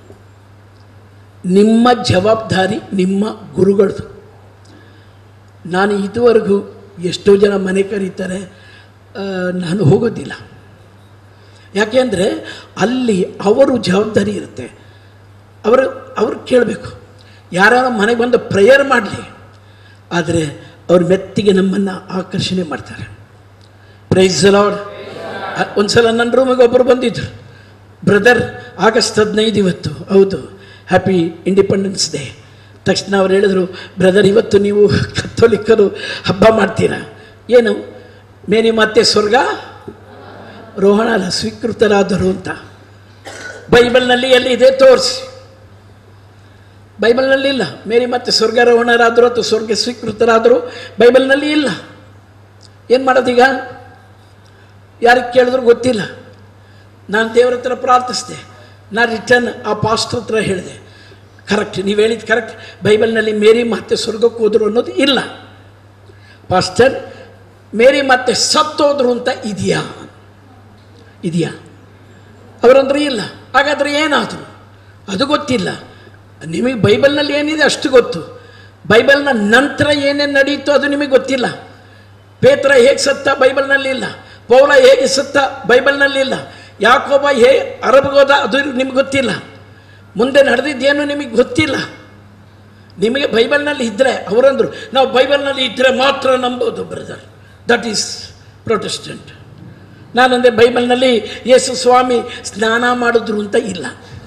ನಿಮ್ಮ ಜವಾಬ್ದಾರಿ ನಿಮ್ಮ ಗುರುಗಳದು. ನಾನು ಇದುವರೆಗೂ ಎಷ್ಟೋ ಜನ ಮನೆ ಕರೀತಾರೆ, ನಾನು ಹೋಗೋದಿಲ್ಲ. ಯಾಕೆಂದರೆ ಅಲ್ಲಿ ಅವರು ಜವಾಬ್ದಾರಿ ಇರುತ್ತೆ, ಅವರು ಅವ್ರು ಕೇಳಬೇಕು. ಯಾರು ಮನೆಗೆ ಬಂದು ಪ್ರೇಯರ್ ಮಾಡಲಿ, ಆದರೆ ಅವ್ರ ಮೆತ್ತಿಗೆ ನಮ್ಮನ್ನು ಆಕರ್ಷಣೆ ಮಾಡ್ತಾರೆ. Praise the Lord. ಒಂದು ಸಲ ನನ್ನ ರೂಮಿಗೆ ಒಬ್ಬರು ಬಂದಿದ್ದರು, ಬ್ರದರ್ ಆಗಸ್ಟ್ ಹದಿನೈದು ಇವತ್ತು, ಹೌದು ಹ್ಯಾಪಿ ಇಂಡಿಪೆಂಡೆನ್ಸ್ ಡೇ. ತಕ್ಷಣ ಅವ್ರು ಹೇಳಿದ್ರು, ಬ್ರದರ್ ಇವತ್ತು ನೀವು ಕತ್ತೋಲಿಕರು ಹಬ್ಬ ಮಾಡ್ತೀರಾ? ಏನು? ಮೇರಿ ಮತ್ತೆ ಸ್ವರ್ಗ ರೋಹಣ ಸ್ವೀಕೃತರಾದರು ಅಂತ ಬೈಬಲ್ನಲ್ಲಿ ಎಲ್ಲಿದೆ ತೋರಿಸಿ. ಬೈಬಲ್ನಲ್ಲಿ ಇಲ್ಲ. ಮೇರಿ ಮತ್ತೆ ಸ್ವರ್ಗಾರೋಹಣರಾದರು ಅಥವಾ ಸ್ವರ್ಗ ಸ್ವೀಕೃತರಾದರು ಬೈಬಲ್ನಲ್ಲಿ ಇಲ್ಲ. ಏನು ಮಾಡೋದೀಗ? ಯಾರಿಗೆ ಕೇಳಿದ್ರು ಗೊತ್ತಿಲ್ಲ. ನಾನು ದೇವರ ಹತ್ರ ಪ್ರಾರ್ಥಿಸಿದೆ, ನಾನು ರಿಟರ್ನ್ ಆ ಪಾಸ್ಟರ್ ಹತ್ರ ಹೇಳಿದೆ, ಕರೆಕ್ಟ್ ನೀವು ಹೇಳಿದ್ದು ಕರೆಕ್ಟ್, ಬೈಬಲ್ನಲ್ಲಿ ಮೇರಿ ಮತ್ತೆ ಸ್ವರ್ಗಕ್ಕೆ ಹೋದರು ಅನ್ನೋದು ಇಲ್ಲ. ಪಾಸ್ಟರ್, ಮೇರಿ ಮತ್ತೆ ಸತ್ತೋದ್ರು ಅಂತ ಇದೆಯಾ? ಇದೆಯಾ? ಅವರಂದ್ರೆ ಇಲ್ಲ. ಹಾಗಾದರೆ ಏನಾದರು? ಅದು ಗೊತ್ತಿಲ್ಲ. ನಿಮಗೆ ಬೈಬಲ್ನಲ್ಲಿ ಏನಿದೆ ಅಷ್ಟು ಗೊತ್ತು, ಬೈಬಲ್ನ ನಂತರ ಏನೇನು ನಡೀತು ಅದು ನಿಮಗೆ ಗೊತ್ತಿಲ್ಲ. ಪೇತ್ರ ಹೇಗೆ ಸತ್ತ ಬೈಬಲ್ನಲ್ಲಿ ಇಲ್ಲ, ಪೌಲ ಹೇಗೆ ಸತ್ತ ಬೈಬಲ್ನಲ್ಲಿ ಇಲ್ಲ, ಯಾಕೋಬ ಹೇ ಅರಬ್ಗೋದ ಅದು ನಿಮ್ಗೆ ಗೊತ್ತಿಲ್ಲ, ಮುಂದೆ ನಡೆದಿದ್ದೇನು ನಿಮಗೆ ಗೊತ್ತಿಲ್ಲ. ನಿಮಗೆ ಬೈಬಲ್ನಲ್ಲಿ ಇದ್ದರೆ, ಅವರಂದರು ನಾವು ಬೈಬಲ್ನಲ್ಲಿ ಇದ್ದರೆ ಮಾತ್ರ ನಂಬೋದು ಬ್ರದರ್, ದಟ್ ಈಸ್ ಪ್ರೊಟೆಸ್ಟೆಂಟ್. ನಾನಂದೆ ಬೈಬಲ್ನಲ್ಲಿ ಯೇಸು ಸ್ವಾಮಿ ಸ್ನಾನ ಮಾಡಿದ್ರು ಅಂತ ಇಲ್ಲ,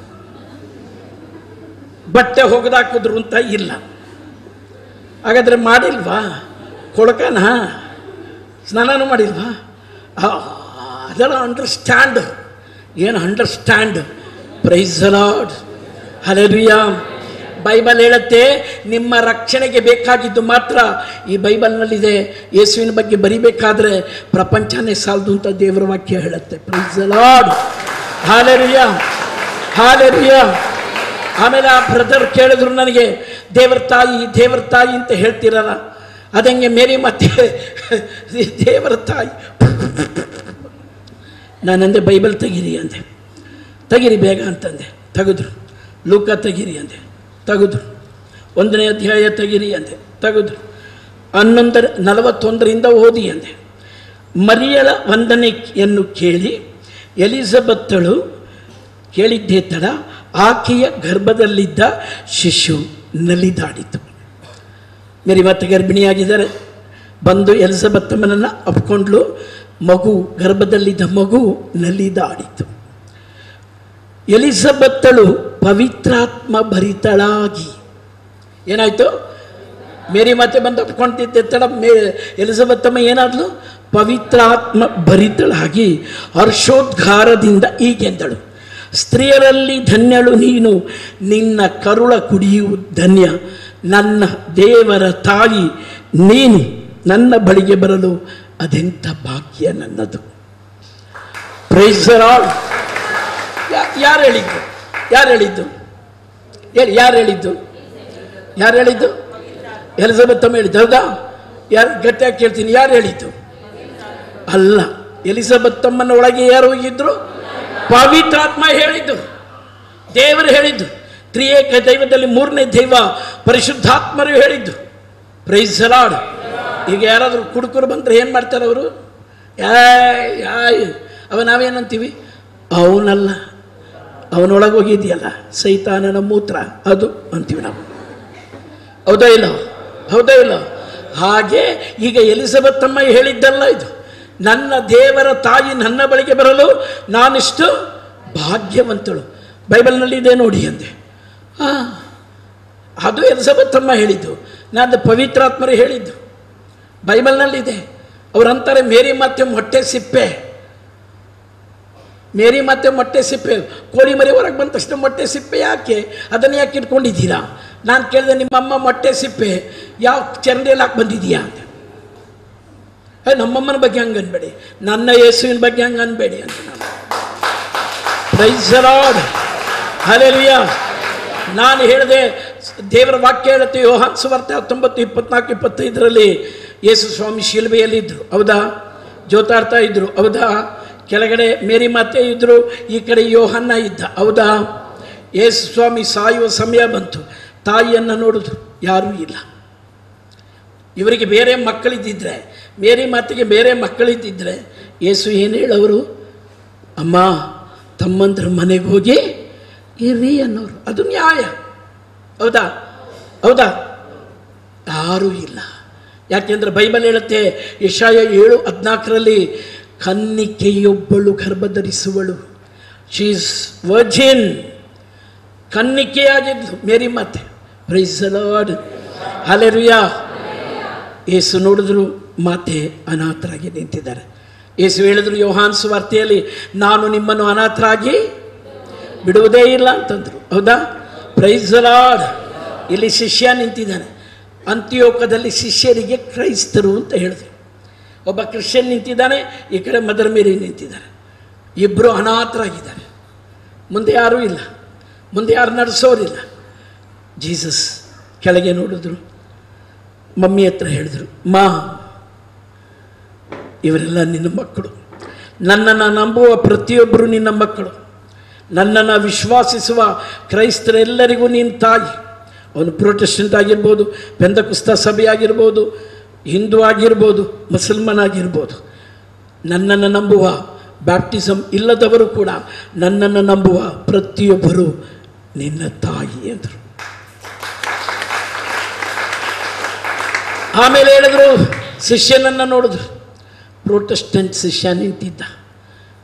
ಬಟ್ಟೆ ಹೊಗೆದಾಕಿದ್ರು ಅಂತ ಇಲ್ಲ. ಹಾಗಾದರೆ ಮಾಡಿಲ್ವಾ? ಕೊಳಕನ ಸ್ನಾನನೂ ಮಾಡಿಲ್ವಾ? ಅದೆಲ್ಲ ಅಂಡರ್ಸ್ಟ್ಯಾಂಡ್. ಏನು understand? Praise the Lord, hallelujah. ಬೈಬಲ್ ಹೇಳುತ್ತೆ ನಿಮ್ಮ ರಕ್ಷಣೆಗೆ ಬೇಕಾಗಿದ್ದು ಮಾತ್ರ ಈ ಬೈಬಲ್ನಲ್ಲಿದೆ. ಯೇಸುವಿನ ಬಗ್ಗೆ ಬರಿಬೇಕಾದ್ರೆ ಪ್ರಪಂಚನೇ ಸಾಲದು ಅಂತ ದೇವರ ವಾಕ್ಯ ಹೇಳುತ್ತೆ. Praise the Lord, hallelujah, hallelujah. ಆಮೇಲೆ ಆ ಬ್ರದರ್ ಕೇಳಿದ್ರು ನನಗೆ, ದೇವರ ತಾಯಿ ದೇವರ ತಾಯಿ ಅಂತ ಹೇಳ್ತಿರಲ್ಲ, ಅದಂಗೆ ಮೇರಿ ಮತ್ತೆ ದೇವರ ತಾಯಿ. ನಾನಂದೆ ಬೈಬಲ್ ತೆಗೀರಿ ಅಂದೆ. ತೆಗೀರಿ ಬೇಗ ಅಂತಂದೆ. ತೆಗೆದ್ರು. ಲೂಕ ತೆಗೀರಿ ಅಂದೆ. ತೆಗೆದ್ರು. ಒಂದನೇ ಅಧ್ಯಾಯ ತೆಗೀರಿ ಅಂದೆ. ತೆಗೆದ್ರು. ಹನ್ನೊಂದರ ನಲವತ್ತೊಂದರಿಂದ ಓದಿ ಅಂದೆ. ಮರಿಯಳ ವಂದನೆಯನ್ನು ಕೇಳಿ ಎಲಿಜಬೆತ್ತಳು ಕೇಳಿದ್ದೇ ತಡ ಆಕೆಯ ಗರ್ಭದಲ್ಲಿದ್ದ ಶಿಶು ನಲಿದಾಡಿತು. ಮೇರಿ ಮತ್ತೆ ಗರ್ಭಿಣಿಯಾಗಿದ್ದಾರೆ. ಬಂದು ಎಲಿಜಬೆತ್ತಮ್ಮನನ್ನು ಅಪ್ಕೊಂಡ್ಲು. ಮಗು, ಗರ್ಭದಲ್ಲಿದ್ದ ಮಗು ನಲಿದಾಡಿತು. ಎಲಿಜಬೆತ್ತಳು ಪವಿತ್ರಾತ್ಮ ಭರಿತಳಾಗಿ, ಏನಾಯಿತು? ಮೇರಿ ಮತ್ತೆ ಬಂದು ಅಪ್ಕೊಂಡ್ತಿದ್ದೆ ತಡ ಮೇ ಎಲಿಜಬೆತ್ತಮ್ಮ ಏನಾದ್ಲು? ಪವಿತ್ರಾತ್ಮ ಭರಿತಳಾಗಿ ಹರ್ಷೋದ್ಗಾರದಿಂದ ಹೀಗೆಂದಳು, ಸ್ತ್ರೀಯರಲ್ಲಿ ಧನ್ಯಳು ನೀನು, ನಿನ್ನ ಕರುಳ ಕುಡಿಯು ಧನ್ಯ. ನನ್ನ ದೇವರ ತಾಯಿ ನೀನು ನನ್ನ ಬಳಿಗೆ ಬರಲು ಅದೆಂಥ ಭಾಗ್ಯ ನನ್ನದು. Praise the Lord. ಯಾರು ಹೇಳಿದ್ದು? ಯಾರು ಹೇಳಿದ್ದು? ಹೇಳಿ, ಯಾರು ಹೇಳಿದ್ದು? ಯಾರು ಹೇಳಿದ್ದು? ಎಲಿಜಬೆತ್ತಮ್ಮ ಹೇಳಿದ್ದು. ಹೌದಾ? ಯಾರು? ಗಟ್ಟಿಯಾಗಿ ಕೇಳ್ತೀನಿ, ಯಾರು ಹೇಳಿದ್ದು? ಅಲ್ಲ, ಎಲಿಜಬೆತ್ತಮ್ಮನ ಒಳಗೆ ಯಾರು ಹೋಗಿದ್ರು? ಪವಿತ್ರಾತ್ಮ ಹೇಳಿದ್ದು, ದೇವರು ಹೇಳಿದ್ದು. ತ್ರಿಯೇಕ ದೈವದಲ್ಲಿ ಮೂರನೇ ದೈವ ಪರಿಶುದ್ಧಾತ್ಮರು ಹೇಳಿದ್ದು. Praise the Lord. ಈಗ ಯಾರಾದರೂ ಕುಡುಕರು ಬಂದರೆ ಏನು ಮಾಡ್ತಾರೆ ಅವರು? ಯಾಯ್ ಯಾಯ್ ಅವ ನಾವೇನಂತೀವಿ? ಅವನಲ್ಲ, ಅವನೊಳಗೆ ಹೋಗಿದೆಯಲ್ಲ ಸೈತಾನನ ಮೂತ್ರ, ಅದು ಅಂತೀವಿ ನಾವು. ಹೌದಾ ಇಲ್ಲ? ಹೌದಾ ಇಲ್ಲ? ಹಾಗೆ ಈಗ ಎಲಿಜಬೆತ್ತಮ್ಮ ಹೇಳಿದ್ದಲ್ಲ ಇದು. ನನ್ನ ದೇವರ ತಾಯಿ ನನ್ನ ಬಳಿಗೆ ಬರಲು ನಾನಿಷ್ಟು ಭಾಗ್ಯವಂತಳು. ಬೈಬಲ್ನಲ್ಲಿ ಇದೆ ನೋಡಿ ಅಂದೆ. ಹಾಂ, ಅದು ಎಲಿಜಬೆತ್ತಮ್ಮ ಹೇಳಿದ್ದು, ನಾನು ಪವಿತ್ರಾತ್ಮರು ಹೇಳಿದ್ದು. ಬೈಬಲ್ನಲ್ಲಿದೆ. ಅವರಂತಾರೆ ಮೇರಿ ಮತ್ತೆ ಮೊಟ್ಟೆ ಸಿಪ್ಪೆ, ಮೇರಿ ಮತ್ತೆ ಮೊಟ್ಟೆ ಸಿಪ್ಪೆ. ಕೋಳಿ ಮರಿ ಹೊರಗೆ ಬಂದ ತಕ್ಷಣ ಮೊಟ್ಟೆ ಸಿಪ್ಪೆ ಯಾಕೆ? ಅದನ್ನು ಯಾಕೆ ಇಟ್ಕೊಂಡಿದ್ದೀರಾ? ನಾನು ಕೇಳಿದೆ, ನಿಮ್ಮಮ್ಮ ಮೊಟ್ಟೆ ಸಿಪ್ಪೆ ಯಾವ ಚರಂಡಿಯಲ್ಲಿ ಹಾಕಿ ಬಂದಿದೆಯಾ ಅಂತ. ನಮ್ಮಮ್ಮನ ಬಗ್ಗೆ ಹಂಗೆ ಅನ್ಬೇಡಿ, ನನ್ನ ಯೇಸುವಿನ ಬಗ್ಗೆ ಹಂಗೆ ಅನ್ಬೇಡಿ ಅಂತ ನಾನು. Praise the Lord, hallelujah. ನಾನು ಹೇಳಿದೆ, ದೇವರ ವಾಕ್ಯ ಹೇಳುತ್ತೆ ಯೋಹಾನ್ ಸುವಾರ್ತೆ ಹತ್ತೊಂಬತ್ತು ಇಪ್ಪತ್ನಾಲ್ಕು ಇಪ್ಪತ್ತೈದರಲ್ಲಿ ಯೇಸು ಸ್ವಾಮಿ ಶಿಲುಬೆಯಲ್ಲಿದ್ದರು, ಹೌದಾ? ಜೋತಾಡ್ತಾ ಇದ್ದರು, ಹೌದಾ? ಕೆಳಗಡೆ ಮೇರಿ ಮಾತೆ ಇದ್ದರು, ಈ ಕಡೆ ಯೋಹನ್ನ ಇದ್ದ, ಹೌದಾ? ಯೇಸು ಸ್ವಾಮಿ ಸಾಯುವ ಸಮಯ ಬಂತು. ತಾಯಿಯನ್ನು ನೋಡಿದ್ರು, ಯಾರೂ ಇಲ್ಲ. ಇವರಿಗೆ ಬೇರೆ ಮಕ್ಕಳಿದ್ದಿದ್ರೆ, ಮೇರಿ ಮಾತೆಗೆ ಬೇರೆ ಮಕ್ಕಳಿದ್ದಿದ್ರೆ ಯೇಸು ಏನು ಹೇಳೋರು? ಅಮ್ಮ, ತಮ್ಮಂದ್ರ ಮನೆಗೆ ಹೋಗಿ ಇರ್ರಿ ಅನ್ನೋರು. ಅದು ನ್ಯಾಯ, ಹೌದಾ? ಹೌದಾ? ಯಾರೂ ಇಲ್ಲ. ಯಾಕೆಂದರೆ ಬೈಬಲ್ ಹೇಳುತ್ತೆ, ಯೆಶಾಯ ಏಳು ಹದಿನಾಲ್ಕರಲ್ಲಿ, ಕನ್ನಿಕೆಯೊಬ್ಬಳು ಗರ್ಭಧರಿಸುವಳು. She is virgin. ಕನ್ನಿಕೆಯಾಗಿದ್ಲು ಮೇರಿ ಮಾತೆ. Praise the Lord, hallelujah. ಯೇಸು ನೋಡಿದ್ರು, ಮಾತೆ ಅನಾಥರಾಗಿ ನಿಂತಿದ್ದಾರೆ. ಯೇಸು ಹೇಳಿದ್ರು ಯೋಹಾನ್ ಸುವಾರ್ತೆಯಲ್ಲಿ, ನಾನು ನಿಮ್ಮನ್ನು ಅನಾಥರಾಗಿ ಬಿಡುವುದೇ ಇಲ್ಲ ಅಂತಂದರು, ಹೌದಾ? Praise the Lord. ಇಲ್ಲಿ ಶಿಷ್ಯ ನಿಂತಿದ್ದಾನೆ. ಅಂತ್ಯೋಕದಲ್ಲಿ ಶಿಷ್ಯರಿಗೆ ಕ್ರೈಸ್ತರು ಅಂತ ಹೇಳಿದ್ರು. ಒಬ್ಬ ಕ್ರಿಶ್ಚಿಯನ್ ನಿಂತಿದ್ದಾನೆ, ಈ ಕಡೆ ಮದರ್ ಮೇರಿ ನಿಂತಿದ್ದಾರೆ. ಇಬ್ಬರು ಅನಾಥರಾಗಿದ್ದಾರೆ. ಮುಂದೆ ಯಾರೂ ಇಲ್ಲ, ಮುಂದೆ ಯಾರು ನಡೆಸೋರಿಲ್ಲ. ಜೀಸಸ್ ಕೆಳಗೆ ನೋಡಿದ್ರು, ಮಮ್ಮಿ ಹತ್ರ ಹೇಳಿದ್ರು, ಮಾ, ಇವರೆಲ್ಲ ನಿನ್ನ ಮಕ್ಕಳು. ನನ್ನನ್ನು ನಂಬುವ ಪ್ರತಿಯೊಬ್ಬರು ನಿನ್ನ ಮಕ್ಕಳು. ನನ್ನನ್ನು ವಿಶ್ವಾಸಿಸುವ ಕ್ರೈಸ್ತರೆಲ್ಲರಿಗೂ ನೀನು ತಾಯಿ. ಅವನು ಪ್ರೊಟೆಸ್ಟೆಂಟ್ ಆಗಿರ್ಬೋದು, ಪೆಂದಕುಸ್ತ ಸಭೆ ಆಗಿರ್ಬೋದು, ಹಿಂದೂ ಆಗಿರ್ಬೋದು, ಮುಸಲ್ಮಾನ್ ಆಗಿರ್ಬೋದು. ನನ್ನನ್ನು ನಂಬುವ, ಬ್ಯಾಪ್ಟಿಸಮ್ ಇಲ್ಲದವರು ಕೂಡ ನನ್ನನ್ನು ನಂಬುವ ಪ್ರತಿಯೊಬ್ಬರು ನಿನ್ನ ತಾಯಿ ಎಂದರು. ಆಮೇಲೆ ಹೇಳಿದ್ರು, ಶಿಷ್ಯನನ್ನು ನೋಡಿದ್ರು. ಪ್ರೊಟೆಸ್ಟೆಂಟ್ ಶಿಷ್ಯ ನಿಂತಿದ್ದ.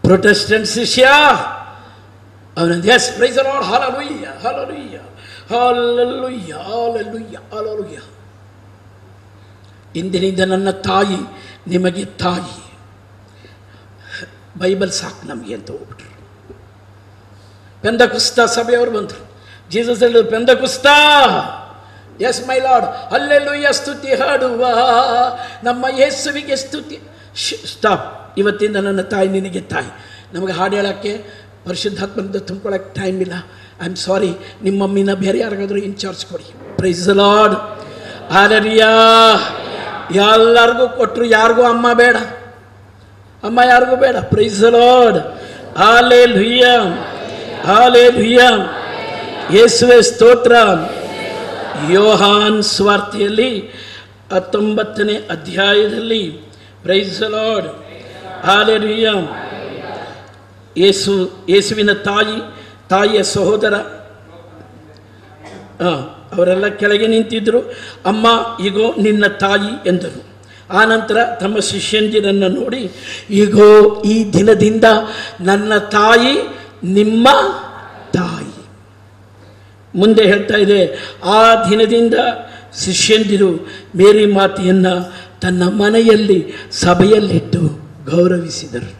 ಪ್ರೊಟೆಸ್ಟೆಂಟ್ ಶಿಷ್ಯ ಅವನಂದ yes praise the Lord, hallelujah hallelujah hallelujah hallelujah hallelujah. ಇಂದಿನಿಂದ ನನ್ನ ತಾಯಿ ನಿಮಗೆ ತಾಯಿ, ಬೈಬಲ್ ಸಾಕು ನಮಗೆ ಅಂತ ಹೋಗ್ಬಿಟ್ರು. ಪೆಂದಕುಸ್ತ ಸಭೆಯವರು ಬಂದರು. ಜೀಸಸ್ ಹೇಳಿದ್ರು, ಪೆಂದಕುಸ್ತ ಎಸ್ ಮೈ ಲಾರ್ಡ್, ಹಲ್ಲೆಲೂಯಾ ಸ್ತುತಿ ಹಾಡುವ ನಮ್ಮ ಯೇಸುವಿಗೆ ಸ್ತುತಿ. ಸ್ಟಾಪ್. ಇವತ್ತಿಂದ ನನ್ನ ತಾಯಿ ನಿನಗೆ ತಾಯಿ. ನಮಗೆ ಹಾಡು ಹೇಳೋಕ್ಕೆ ಪರಿಶುದ್ಧಾತ್ಮನಿಂದ ತುಂಬ್ಕೊಳ್ಳೋಕ್ಕೆ ಟೈಮ್ ಇಲ್ಲ. I am sorry. ನಿಮ್ಮ ಮಮ್ಮಿನ ಬೇರೆ ಯಾರಿಗಾದ್ರೂ ಇನ್ಚಾರ್ಜ್ ಕೊಡಿ. Praise the Lord. ಹಲ್ಲೆಲೂಯಾ. ಎಲ್ಲರಿಗೂ ಕೊಟ್ಟರು, ಯಾರಿಗೂ ಅಮ್ಮ ಬೇಡ, ಅಮ್ಮ ಯಾರಿಗೂ ಬೇಡ. Praise the Lord. Hallelujah hallelujah. ಯೇಸುವೇ ಸ್ತೋತ್ರ. ಯೋಹಾನ್ ಸುವಾರ್ತೆಯಲ್ಲಿ ಹತ್ತೊಂಬತ್ತನೇ ಅಧ್ಯಾಯದಲ್ಲಿ ಪ್ರೈಸ್ ದಿ ಲಾರ್ಡ್ ಹಲ್ಲೆಲೂಯಾ. ಯೇಸು ಯೇಸುವಿನ ತಾಯಿ, ತಾಯಿಯ ಸಹೋದರ ಅವರೆಲ್ಲ ಕೆಳಗೆ ನಿಂತಿದ್ದರು. ಅಮ್ಮ ಈಗೋ ನಿನ್ನ ತಾಯಿ ಎಂದರು. ಆನಂತರ ತಮ್ಮ ಶಿಷ್ಯಂದಿರನ್ನು ನೋಡಿ, ಈಗೋ ಈ ದಿನದಿಂದ ನನ್ನ ತಾಯಿ ನಿಮ್ಮ ತಾಯಿ. ಮುಂದೆ ಹೇಳ್ತಾ ಇದೆ, ಆ ದಿನದಿಂದ ಶಿಷ್ಯಂದಿರು ಮೇರಿ ಮಾತೆಯನ್ನು ತನ್ನ ಮನೆಯಲ್ಲಿ ಸಭೆಯಲ್ಲಿಟ್ಟು ಗೌರವಿಸಿದರು.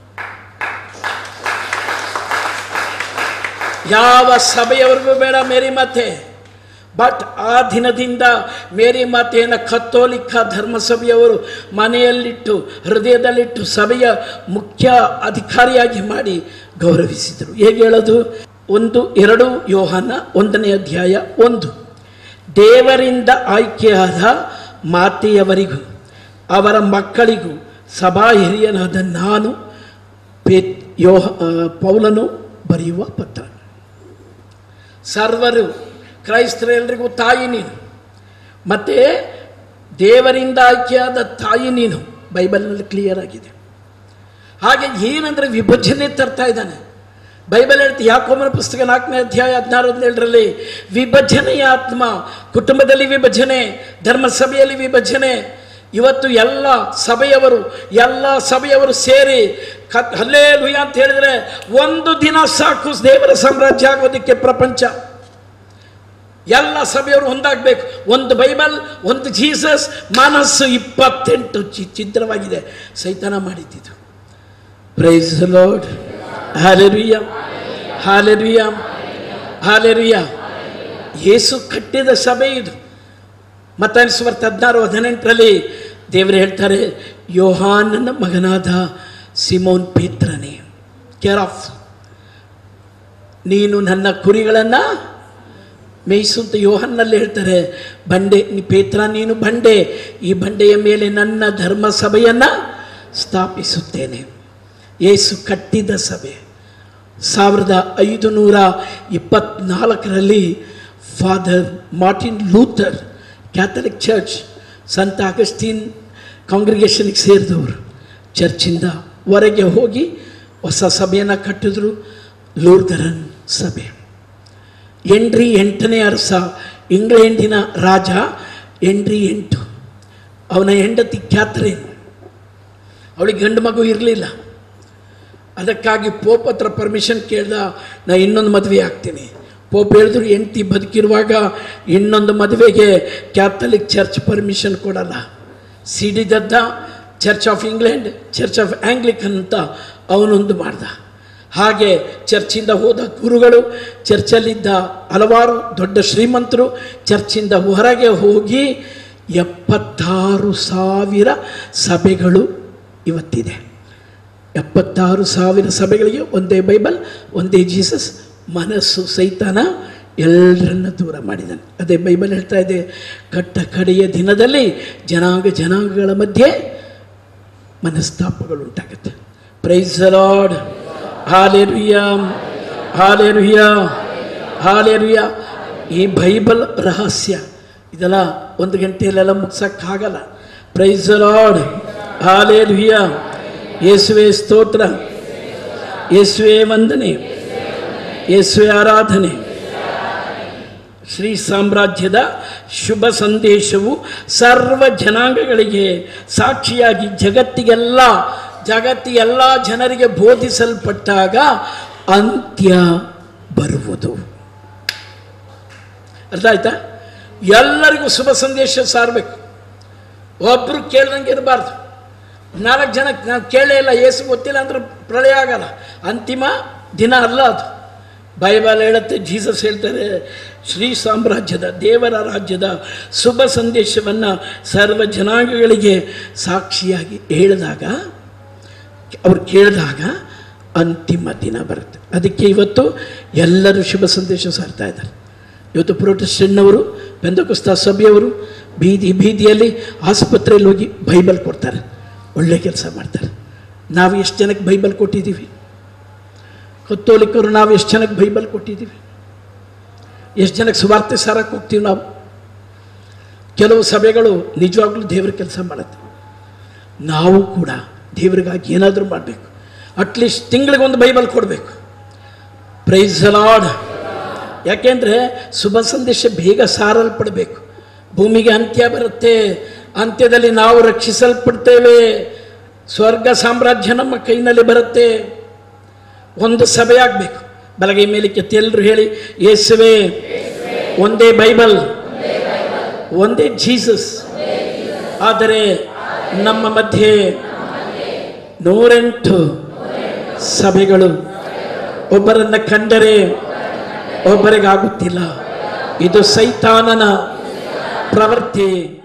ಯಾವ ಸಭೆಯವರೆಗೂ ಬೇಡ ಮೇರಿ ಮಾತೆ. ಬಟ್ ಆ ದಿನದಿಂದ ಮೇರಿ ಮಾತೆಯನ್ನು ಕತ್ತೋಲಿಕ ಧರ್ಮಸಭೆಯವರು ಮನೆಯಲ್ಲಿಟ್ಟು, ಹೃದಯದಲ್ಲಿಟ್ಟು, ಸಭೆಯ ಮುಖ್ಯ ಅಧಿಕಾರಿಯಾಗಿ ಮಾಡಿ ಗೌರವಿಸಿದರು. ಹೇಗೆ ಹೇಳೋದು? ಒಂದು ಎರಡು ಯೋಹಾನ ಒಂದನೇ ಅಧ್ಯಾಯ ಒಂದು. ದೇವರಿಂದ ಆಯ್ಕೆಯಾದ ಮಾತೆಯವರಿಗೂ ಅವರ ಮಕ್ಕಳಿಗೂ ಸಭಾ ಹಿರಿಯನಾದ ನಾನು ಪೇ ಯೋಹ ಪೌಲನು ಬರೆಯುವ ಪತ್ರ. ಸರ್ವರು ಕ್ರೈಸ್ತರೆಲ್ಲರಿಗೂ ತಾಯಿ ನೀನು, ಮತ್ತು ದೇವರಿಂದ ಆಯ್ಕೆಯಾದ ತಾಯಿ ನೀನು. ಬೈಬಲ್ನಲ್ಲಿ ಕ್ಲಿಯರ್ ಆಗಿದೆ. ಹಾಗೆ ಏನಂದರೆ ವಿಭಜನೆ ತರ್ತಾ ಇದ್ದಾನೆ. ಬೈಬಲ್ ಹೇಳ್ತಿ, ಯಾಕೋಬನ ಪುಸ್ತಕ ನಾಲ್ಕನೇ ಅಧ್ಯಾಯ ಹದಿನಾರು ಹದಿನೇಳರಲ್ಲಿ ವಿಭಜನೆಯ ಆತ್ಮ. ಕುಟುಂಬದಲ್ಲಿ ವಿಭಜನೆ, ಧರ್ಮಸಭೆಯಲ್ಲಿ ವಿಭಜನೆ. ಇವತ್ತು ಎಲ್ಲ ಸಭೆಯವರು ಎಲ್ಲ ಸಭೆಯವರು ಸೇರಿ ಕ ಹಲ್ಲೆಲೂಯಾ ಅಂತ ಹೇಳಿದರೆ ಒಂದು ದಿನ ಸಾಕು ದೇವರ ಸಾಮ್ರಾಜ್ಯ ಆಗೋದಕ್ಕೆ. ಪ್ರಪಂಚ ಎಲ್ಲ ಸಭೆಯವರು ಒಂದಾಗಬೇಕು. ಒಂದು ಬೈಬಲ್, ಒಂದು ಜೀಸಸ್, ಮನಸ್ಸು. ಇಪ್ಪತ್ತೆಂಟು ಚಿತ್ರವಾಗಿದೆ ಸೈತಾನ ಮಾಡಿದ್ದು. Praise the Lord. Hallelujah hallelujah hallelujah. ಯೇಸು ಕಟ್ಟಿದ ಸಭೆ ಇದು. ಮತ್ತಾಯನ ಸುವಾರ್ತೆ ಹದಿನಾರು ಹದಿನೆಂಟರಲ್ಲಿ ದೇವರು ಹೇಳ್ತಾರೆ, ಯೋಹಾನನ ಮಗನಾದ ಸಿಮೋನ್ ಪೇತ್ರನೇ, ಕೇರ್ ಆಫ್, ನೀನು ನನ್ನ ಕುರಿಗಳನ್ನು ಮೇಯಿಸು ಅಂತ ಯೋಹಾನಲ್ಲಿ ಹೇಳ್ತಾರೆ. ಬಂಡೆ ಪೇತ್ರ, ನೀನು ಬಂಡೆ, ಈ ಬಂಡೆಯ ಮೇಲೆ ನನ್ನ ಧರ್ಮ ಸಭೆಯನ್ನು ಸ್ಥಾಪಿಸುತ್ತೇನೆ. ಯೇಸು ಕಟ್ಟಿದ ಸಭೆ. ಸಾವಿರದ ಐದು ನೂರ ಇಪ್ಪತ್ನಾಲ್ಕರಲ್ಲಿ Father Martin Luther Catholic church, ಸಂತ ಅಗಸ್ಟಿನ್ ಕಾಂಗ್ರಿಗೇಷನ್ಗೆ ಸೇರಿದವರು, ಚರ್ಚಿಂದ ಹೊರಗೆ ಹೋಗಿ ಹೊಸ ಸಭೆಯನ್ನು ಕಟ್ಟಿದ್ರು, ಲೂಥರನ್ ಸಭೆ. ಎಂಡ್ರಿ ಎಂಟನೇ ಅರಸ, ಇಂಗ್ಲೆಂಡಿನ ರಾಜ ಎಂಡ್ರಿ ಎಂಟು. ಅವನ ಹೆಂಡತಿ ಕ್ಯಾಥರಿನ್, ಅವಳಿಗೆ ಗಂಡು ಮಗು ಇರಲಿಲ್ಲ. ಅದಕ್ಕಾಗಿ ಪೋಪ್ ಹತ್ರ ಪರ್ಮಿಷನ್ ಕೇಳ್ದ, ನಾ ಇನ್ನೊಂದು ಮದುವೆ ಆಗ್ತೀನಿ. ಪೋಪ್ ಹೇಳಿದ್ರು, ಹೆಂಡತಿ ಬದುಕಿರುವಾಗ ಇನ್ನೊಂದು ಮದುವೆಗೆ ಕ್ಯಾಥಲಿಕ್ ಚರ್ಚ್ ಪರ್ಮಿಷನ್ ಕೊಡಲ್ಲ. ಸಿಡಿದದ್ದ church of England, church of Anglican ಅಂತ ಅವನೊಂದು ಮಾಡ್ದ. ಹಾಗೆ ಚರ್ಚಿಂದ ಹೋದ ಗುರುಗಳು, ಚರ್ಚಲ್ಲಿದ್ದ ಹಲವಾರು ದೊಡ್ಡ ಶ್ರೀಮಂತರು ಚರ್ಚಿಂದ ಹೊರಗೆ ಹೋಗಿ ಎಪ್ಪತ್ತಾರು ಸಾವಿರ ಸಭೆಗಳು ಇವತ್ತಿದೆ. ಎಪ್ಪತ್ತಾರು ಸಾವಿರ ಸಭೆಗಳಿಗೆ ಒಂದೇ ಬೈಬಲ್, ಒಂದೇ ಜೀಸಸ್. ಮನಸ್ಸು ಸೈತಾನ ಎಲ್ಲರನ್ನ ದೂರ ಮಾಡಿದ್ದಾನೆ. ಅದೇ ಬೈಬಲ್ ಹೇಳ್ತಾ ಇದೆ, ಕಟ್ಟ ಕಡೆಯ ದಿನದಲ್ಲಿ ಜನಾಂಗ ಜನಾಂಗಗಳ ಮಧ್ಯೆ ಮನಸ್ತಾಪಗಳು ಉಂಟಾಗುತ್ತೆ. Praise the Lord. Hallelujah hallelujah hallelujah. ಈ ಬೈಬಲ್ ರಹಸ್ಯ ಇದೆಲ್ಲ ಒಂದು ಗಂಟೆಯಲ್ಲೆಲ್ಲ ಮುಗಿಸೋಕ್ಕಾಗಲ್ಲ. Praise the Lord. ಹಲ್ಲೆಲೂಯಾ. ಯೇಸುವೇ ಸ್ತೋತ್ರ, ಯೇಸುವೇ ವಂದನೆ, ಯೇಸುವೇ ಆರಾಧನೆ. ಶ್ರೀ ಸಾಮ್ರಾಜ್ಯದ ಶುಭ ಸಂದೇಶವು ಸರ್ವ ಜನಾಂಗಗಳಿಗೆ ಸಾಕ್ಷಿಯಾಗಿ ಜಗತ್ತಿಗೆಲ್ಲ ಜಗತ್ತಿ ಎಲ್ಲ ಜನರಿಗೆ ಬೋಧಿಸಲ್ಪಟ್ಟಾಗ ಅಂತ್ಯ ಬರುವುದು. ಅರ್ಥ ಆಯ್ತಾ? ಎಲ್ಲರಿಗೂ ಶುಭ ಸಂದೇಶ ಸಾರಬೇಕು. ಒಬ್ರು ಕೇಳ್ದಂಗೆ ಇರಬಾರ್ದು. ನಾಲ್ಕು ಜನಕ್ಕೆ ನಾವು ಕೇಳೇ ಇಲ್ಲ, ಏಸು ಗೊತ್ತಿಲ್ಲ ಅಂದ್ರೆ ಪ್ರಳಯ ಆಗಲ್ಲ. ಅಂತಿಮ ದಿನ ಅಲ್ಲ ಅದು. ಬೈಬಲ್ ಹೇಳುತ್ತೆ, ಜೀಸಸ್ ಹೇಳ್ತಾರೆ, ಶ್ರೀ ಸಾಮ್ರಾಜ್ಯದ ದೇವರ ರಾಜ್ಯದ ಶುಭ ಸಂದೇಶವನ್ನು ಸರ್ವ ಜನಾಂಗಗಳಿಗೆ ಸಾಕ್ಷಿಯಾಗಿ ಹೇಳಿದಾಗ, ಅವ್ರು ಕೇಳಿದಾಗ ಅಂತಿಮ ದಿನ ಬರುತ್ತೆ. ಅದಕ್ಕೆ ಇವತ್ತು ಎಲ್ಲರೂ ಶುಭ ಸಂದೇಶ ಸಾರ್ತಾ ಇದ್ದಾರೆ. ಇವತ್ತು ಪ್ರೊಟೆಸ್ಟೆಂಟ್ನವರು, ಪೆಂತೆಕೋಸ್ತ ಸಭೆಯವರು ಬೀದಿ ಬೀದಿಯಲ್ಲಿ ಆಸ್ಪತ್ರೆಯಲ್ಲಿ ಹೋಗಿ ಬೈಬಲ್ ಕೊಡ್ತಾರೆ, ಒಳ್ಳೆ ಕೆಲಸ ಮಾಡ್ತಾರೆ. ನಾವು ಎಷ್ಟು ಜನಕ್ಕೆ ಬೈಬಲ್ ಕೊಟ್ಟಿದ್ದೀವಿ? ಕತ್ತೋಲಿಕರು ನಾವು ಎಷ್ಟು ಜನಕ್ಕೆ ಬೈಬಲ್ ಕೊಟ್ಟಿದ್ದೀವಿ? ಎಷ್ಟು ಜನಕ್ಕೆ ಸುವಾರ್ತೆ ಸಾರಕ್ಕೆ ಹೋಗ್ತೀವಿ ನಾವು? ಕೆಲವು ಸಭೆಗಳು ನಿಜವಾಗ್ಲೂ ದೇವ್ರ ಕೆಲಸ ಮಾಡುತ್ತೆ. ನಾವು ಕೂಡ ದೇವರಿಗಾಗಿ ಏನಾದರೂ ಮಾಡಬೇಕು. ಅಟ್ಲೀಸ್ಟ್ ತಿಂಗಳಿಗೊಂದು ಬೈಬಲ್ ಕೊಡಬೇಕು. Praise the Lord. ಯಾಕೆಂದರೆ ಶುಭ ಸಂದೇಶ ಬೇಗ ಸಾರಲ್ಪಡಬೇಕು. ಭೂಮಿಗೆ ಅಂತ್ಯ ಬರುತ್ತೆ, ಅಂತ್ಯದಲ್ಲಿ ನಾವು ರಕ್ಷಿಸಲ್ಪಡ್ತೇವೆ, ಸ್ವರ್ಗ ಸಾಮ್ರಾಜ್ಯ ನಮ್ಮ ಕೈನಲ್ಲಿ ಬರುತ್ತೆ. ಒಂದು ಸಭೆ ಆಗಬೇಕು. ಬಲಗೈ ಮೇಲೆ ಕೆತ್ತಿ ಎಲ್ಲರೂ ಹೇಳಿ, ಯೇಸುವೇ, ಒಂದೇ ಬೈಬಲ್, ಒಂದೇ ಜೀಸಸ್. ಆದರೆ ನಮ್ಮ ಮಧ್ಯೆ ನೂರೆಂಟು ಸಭೆಗಳು, ಒಬ್ಬರನ್ನ ಕಂಡರೆ ಒಬ್ಬರಿಗಾಗುತ್ತಿಲ್ಲ. ಇದು ಸೈತಾನನ ಪ್ರವೃತ್ತಿ.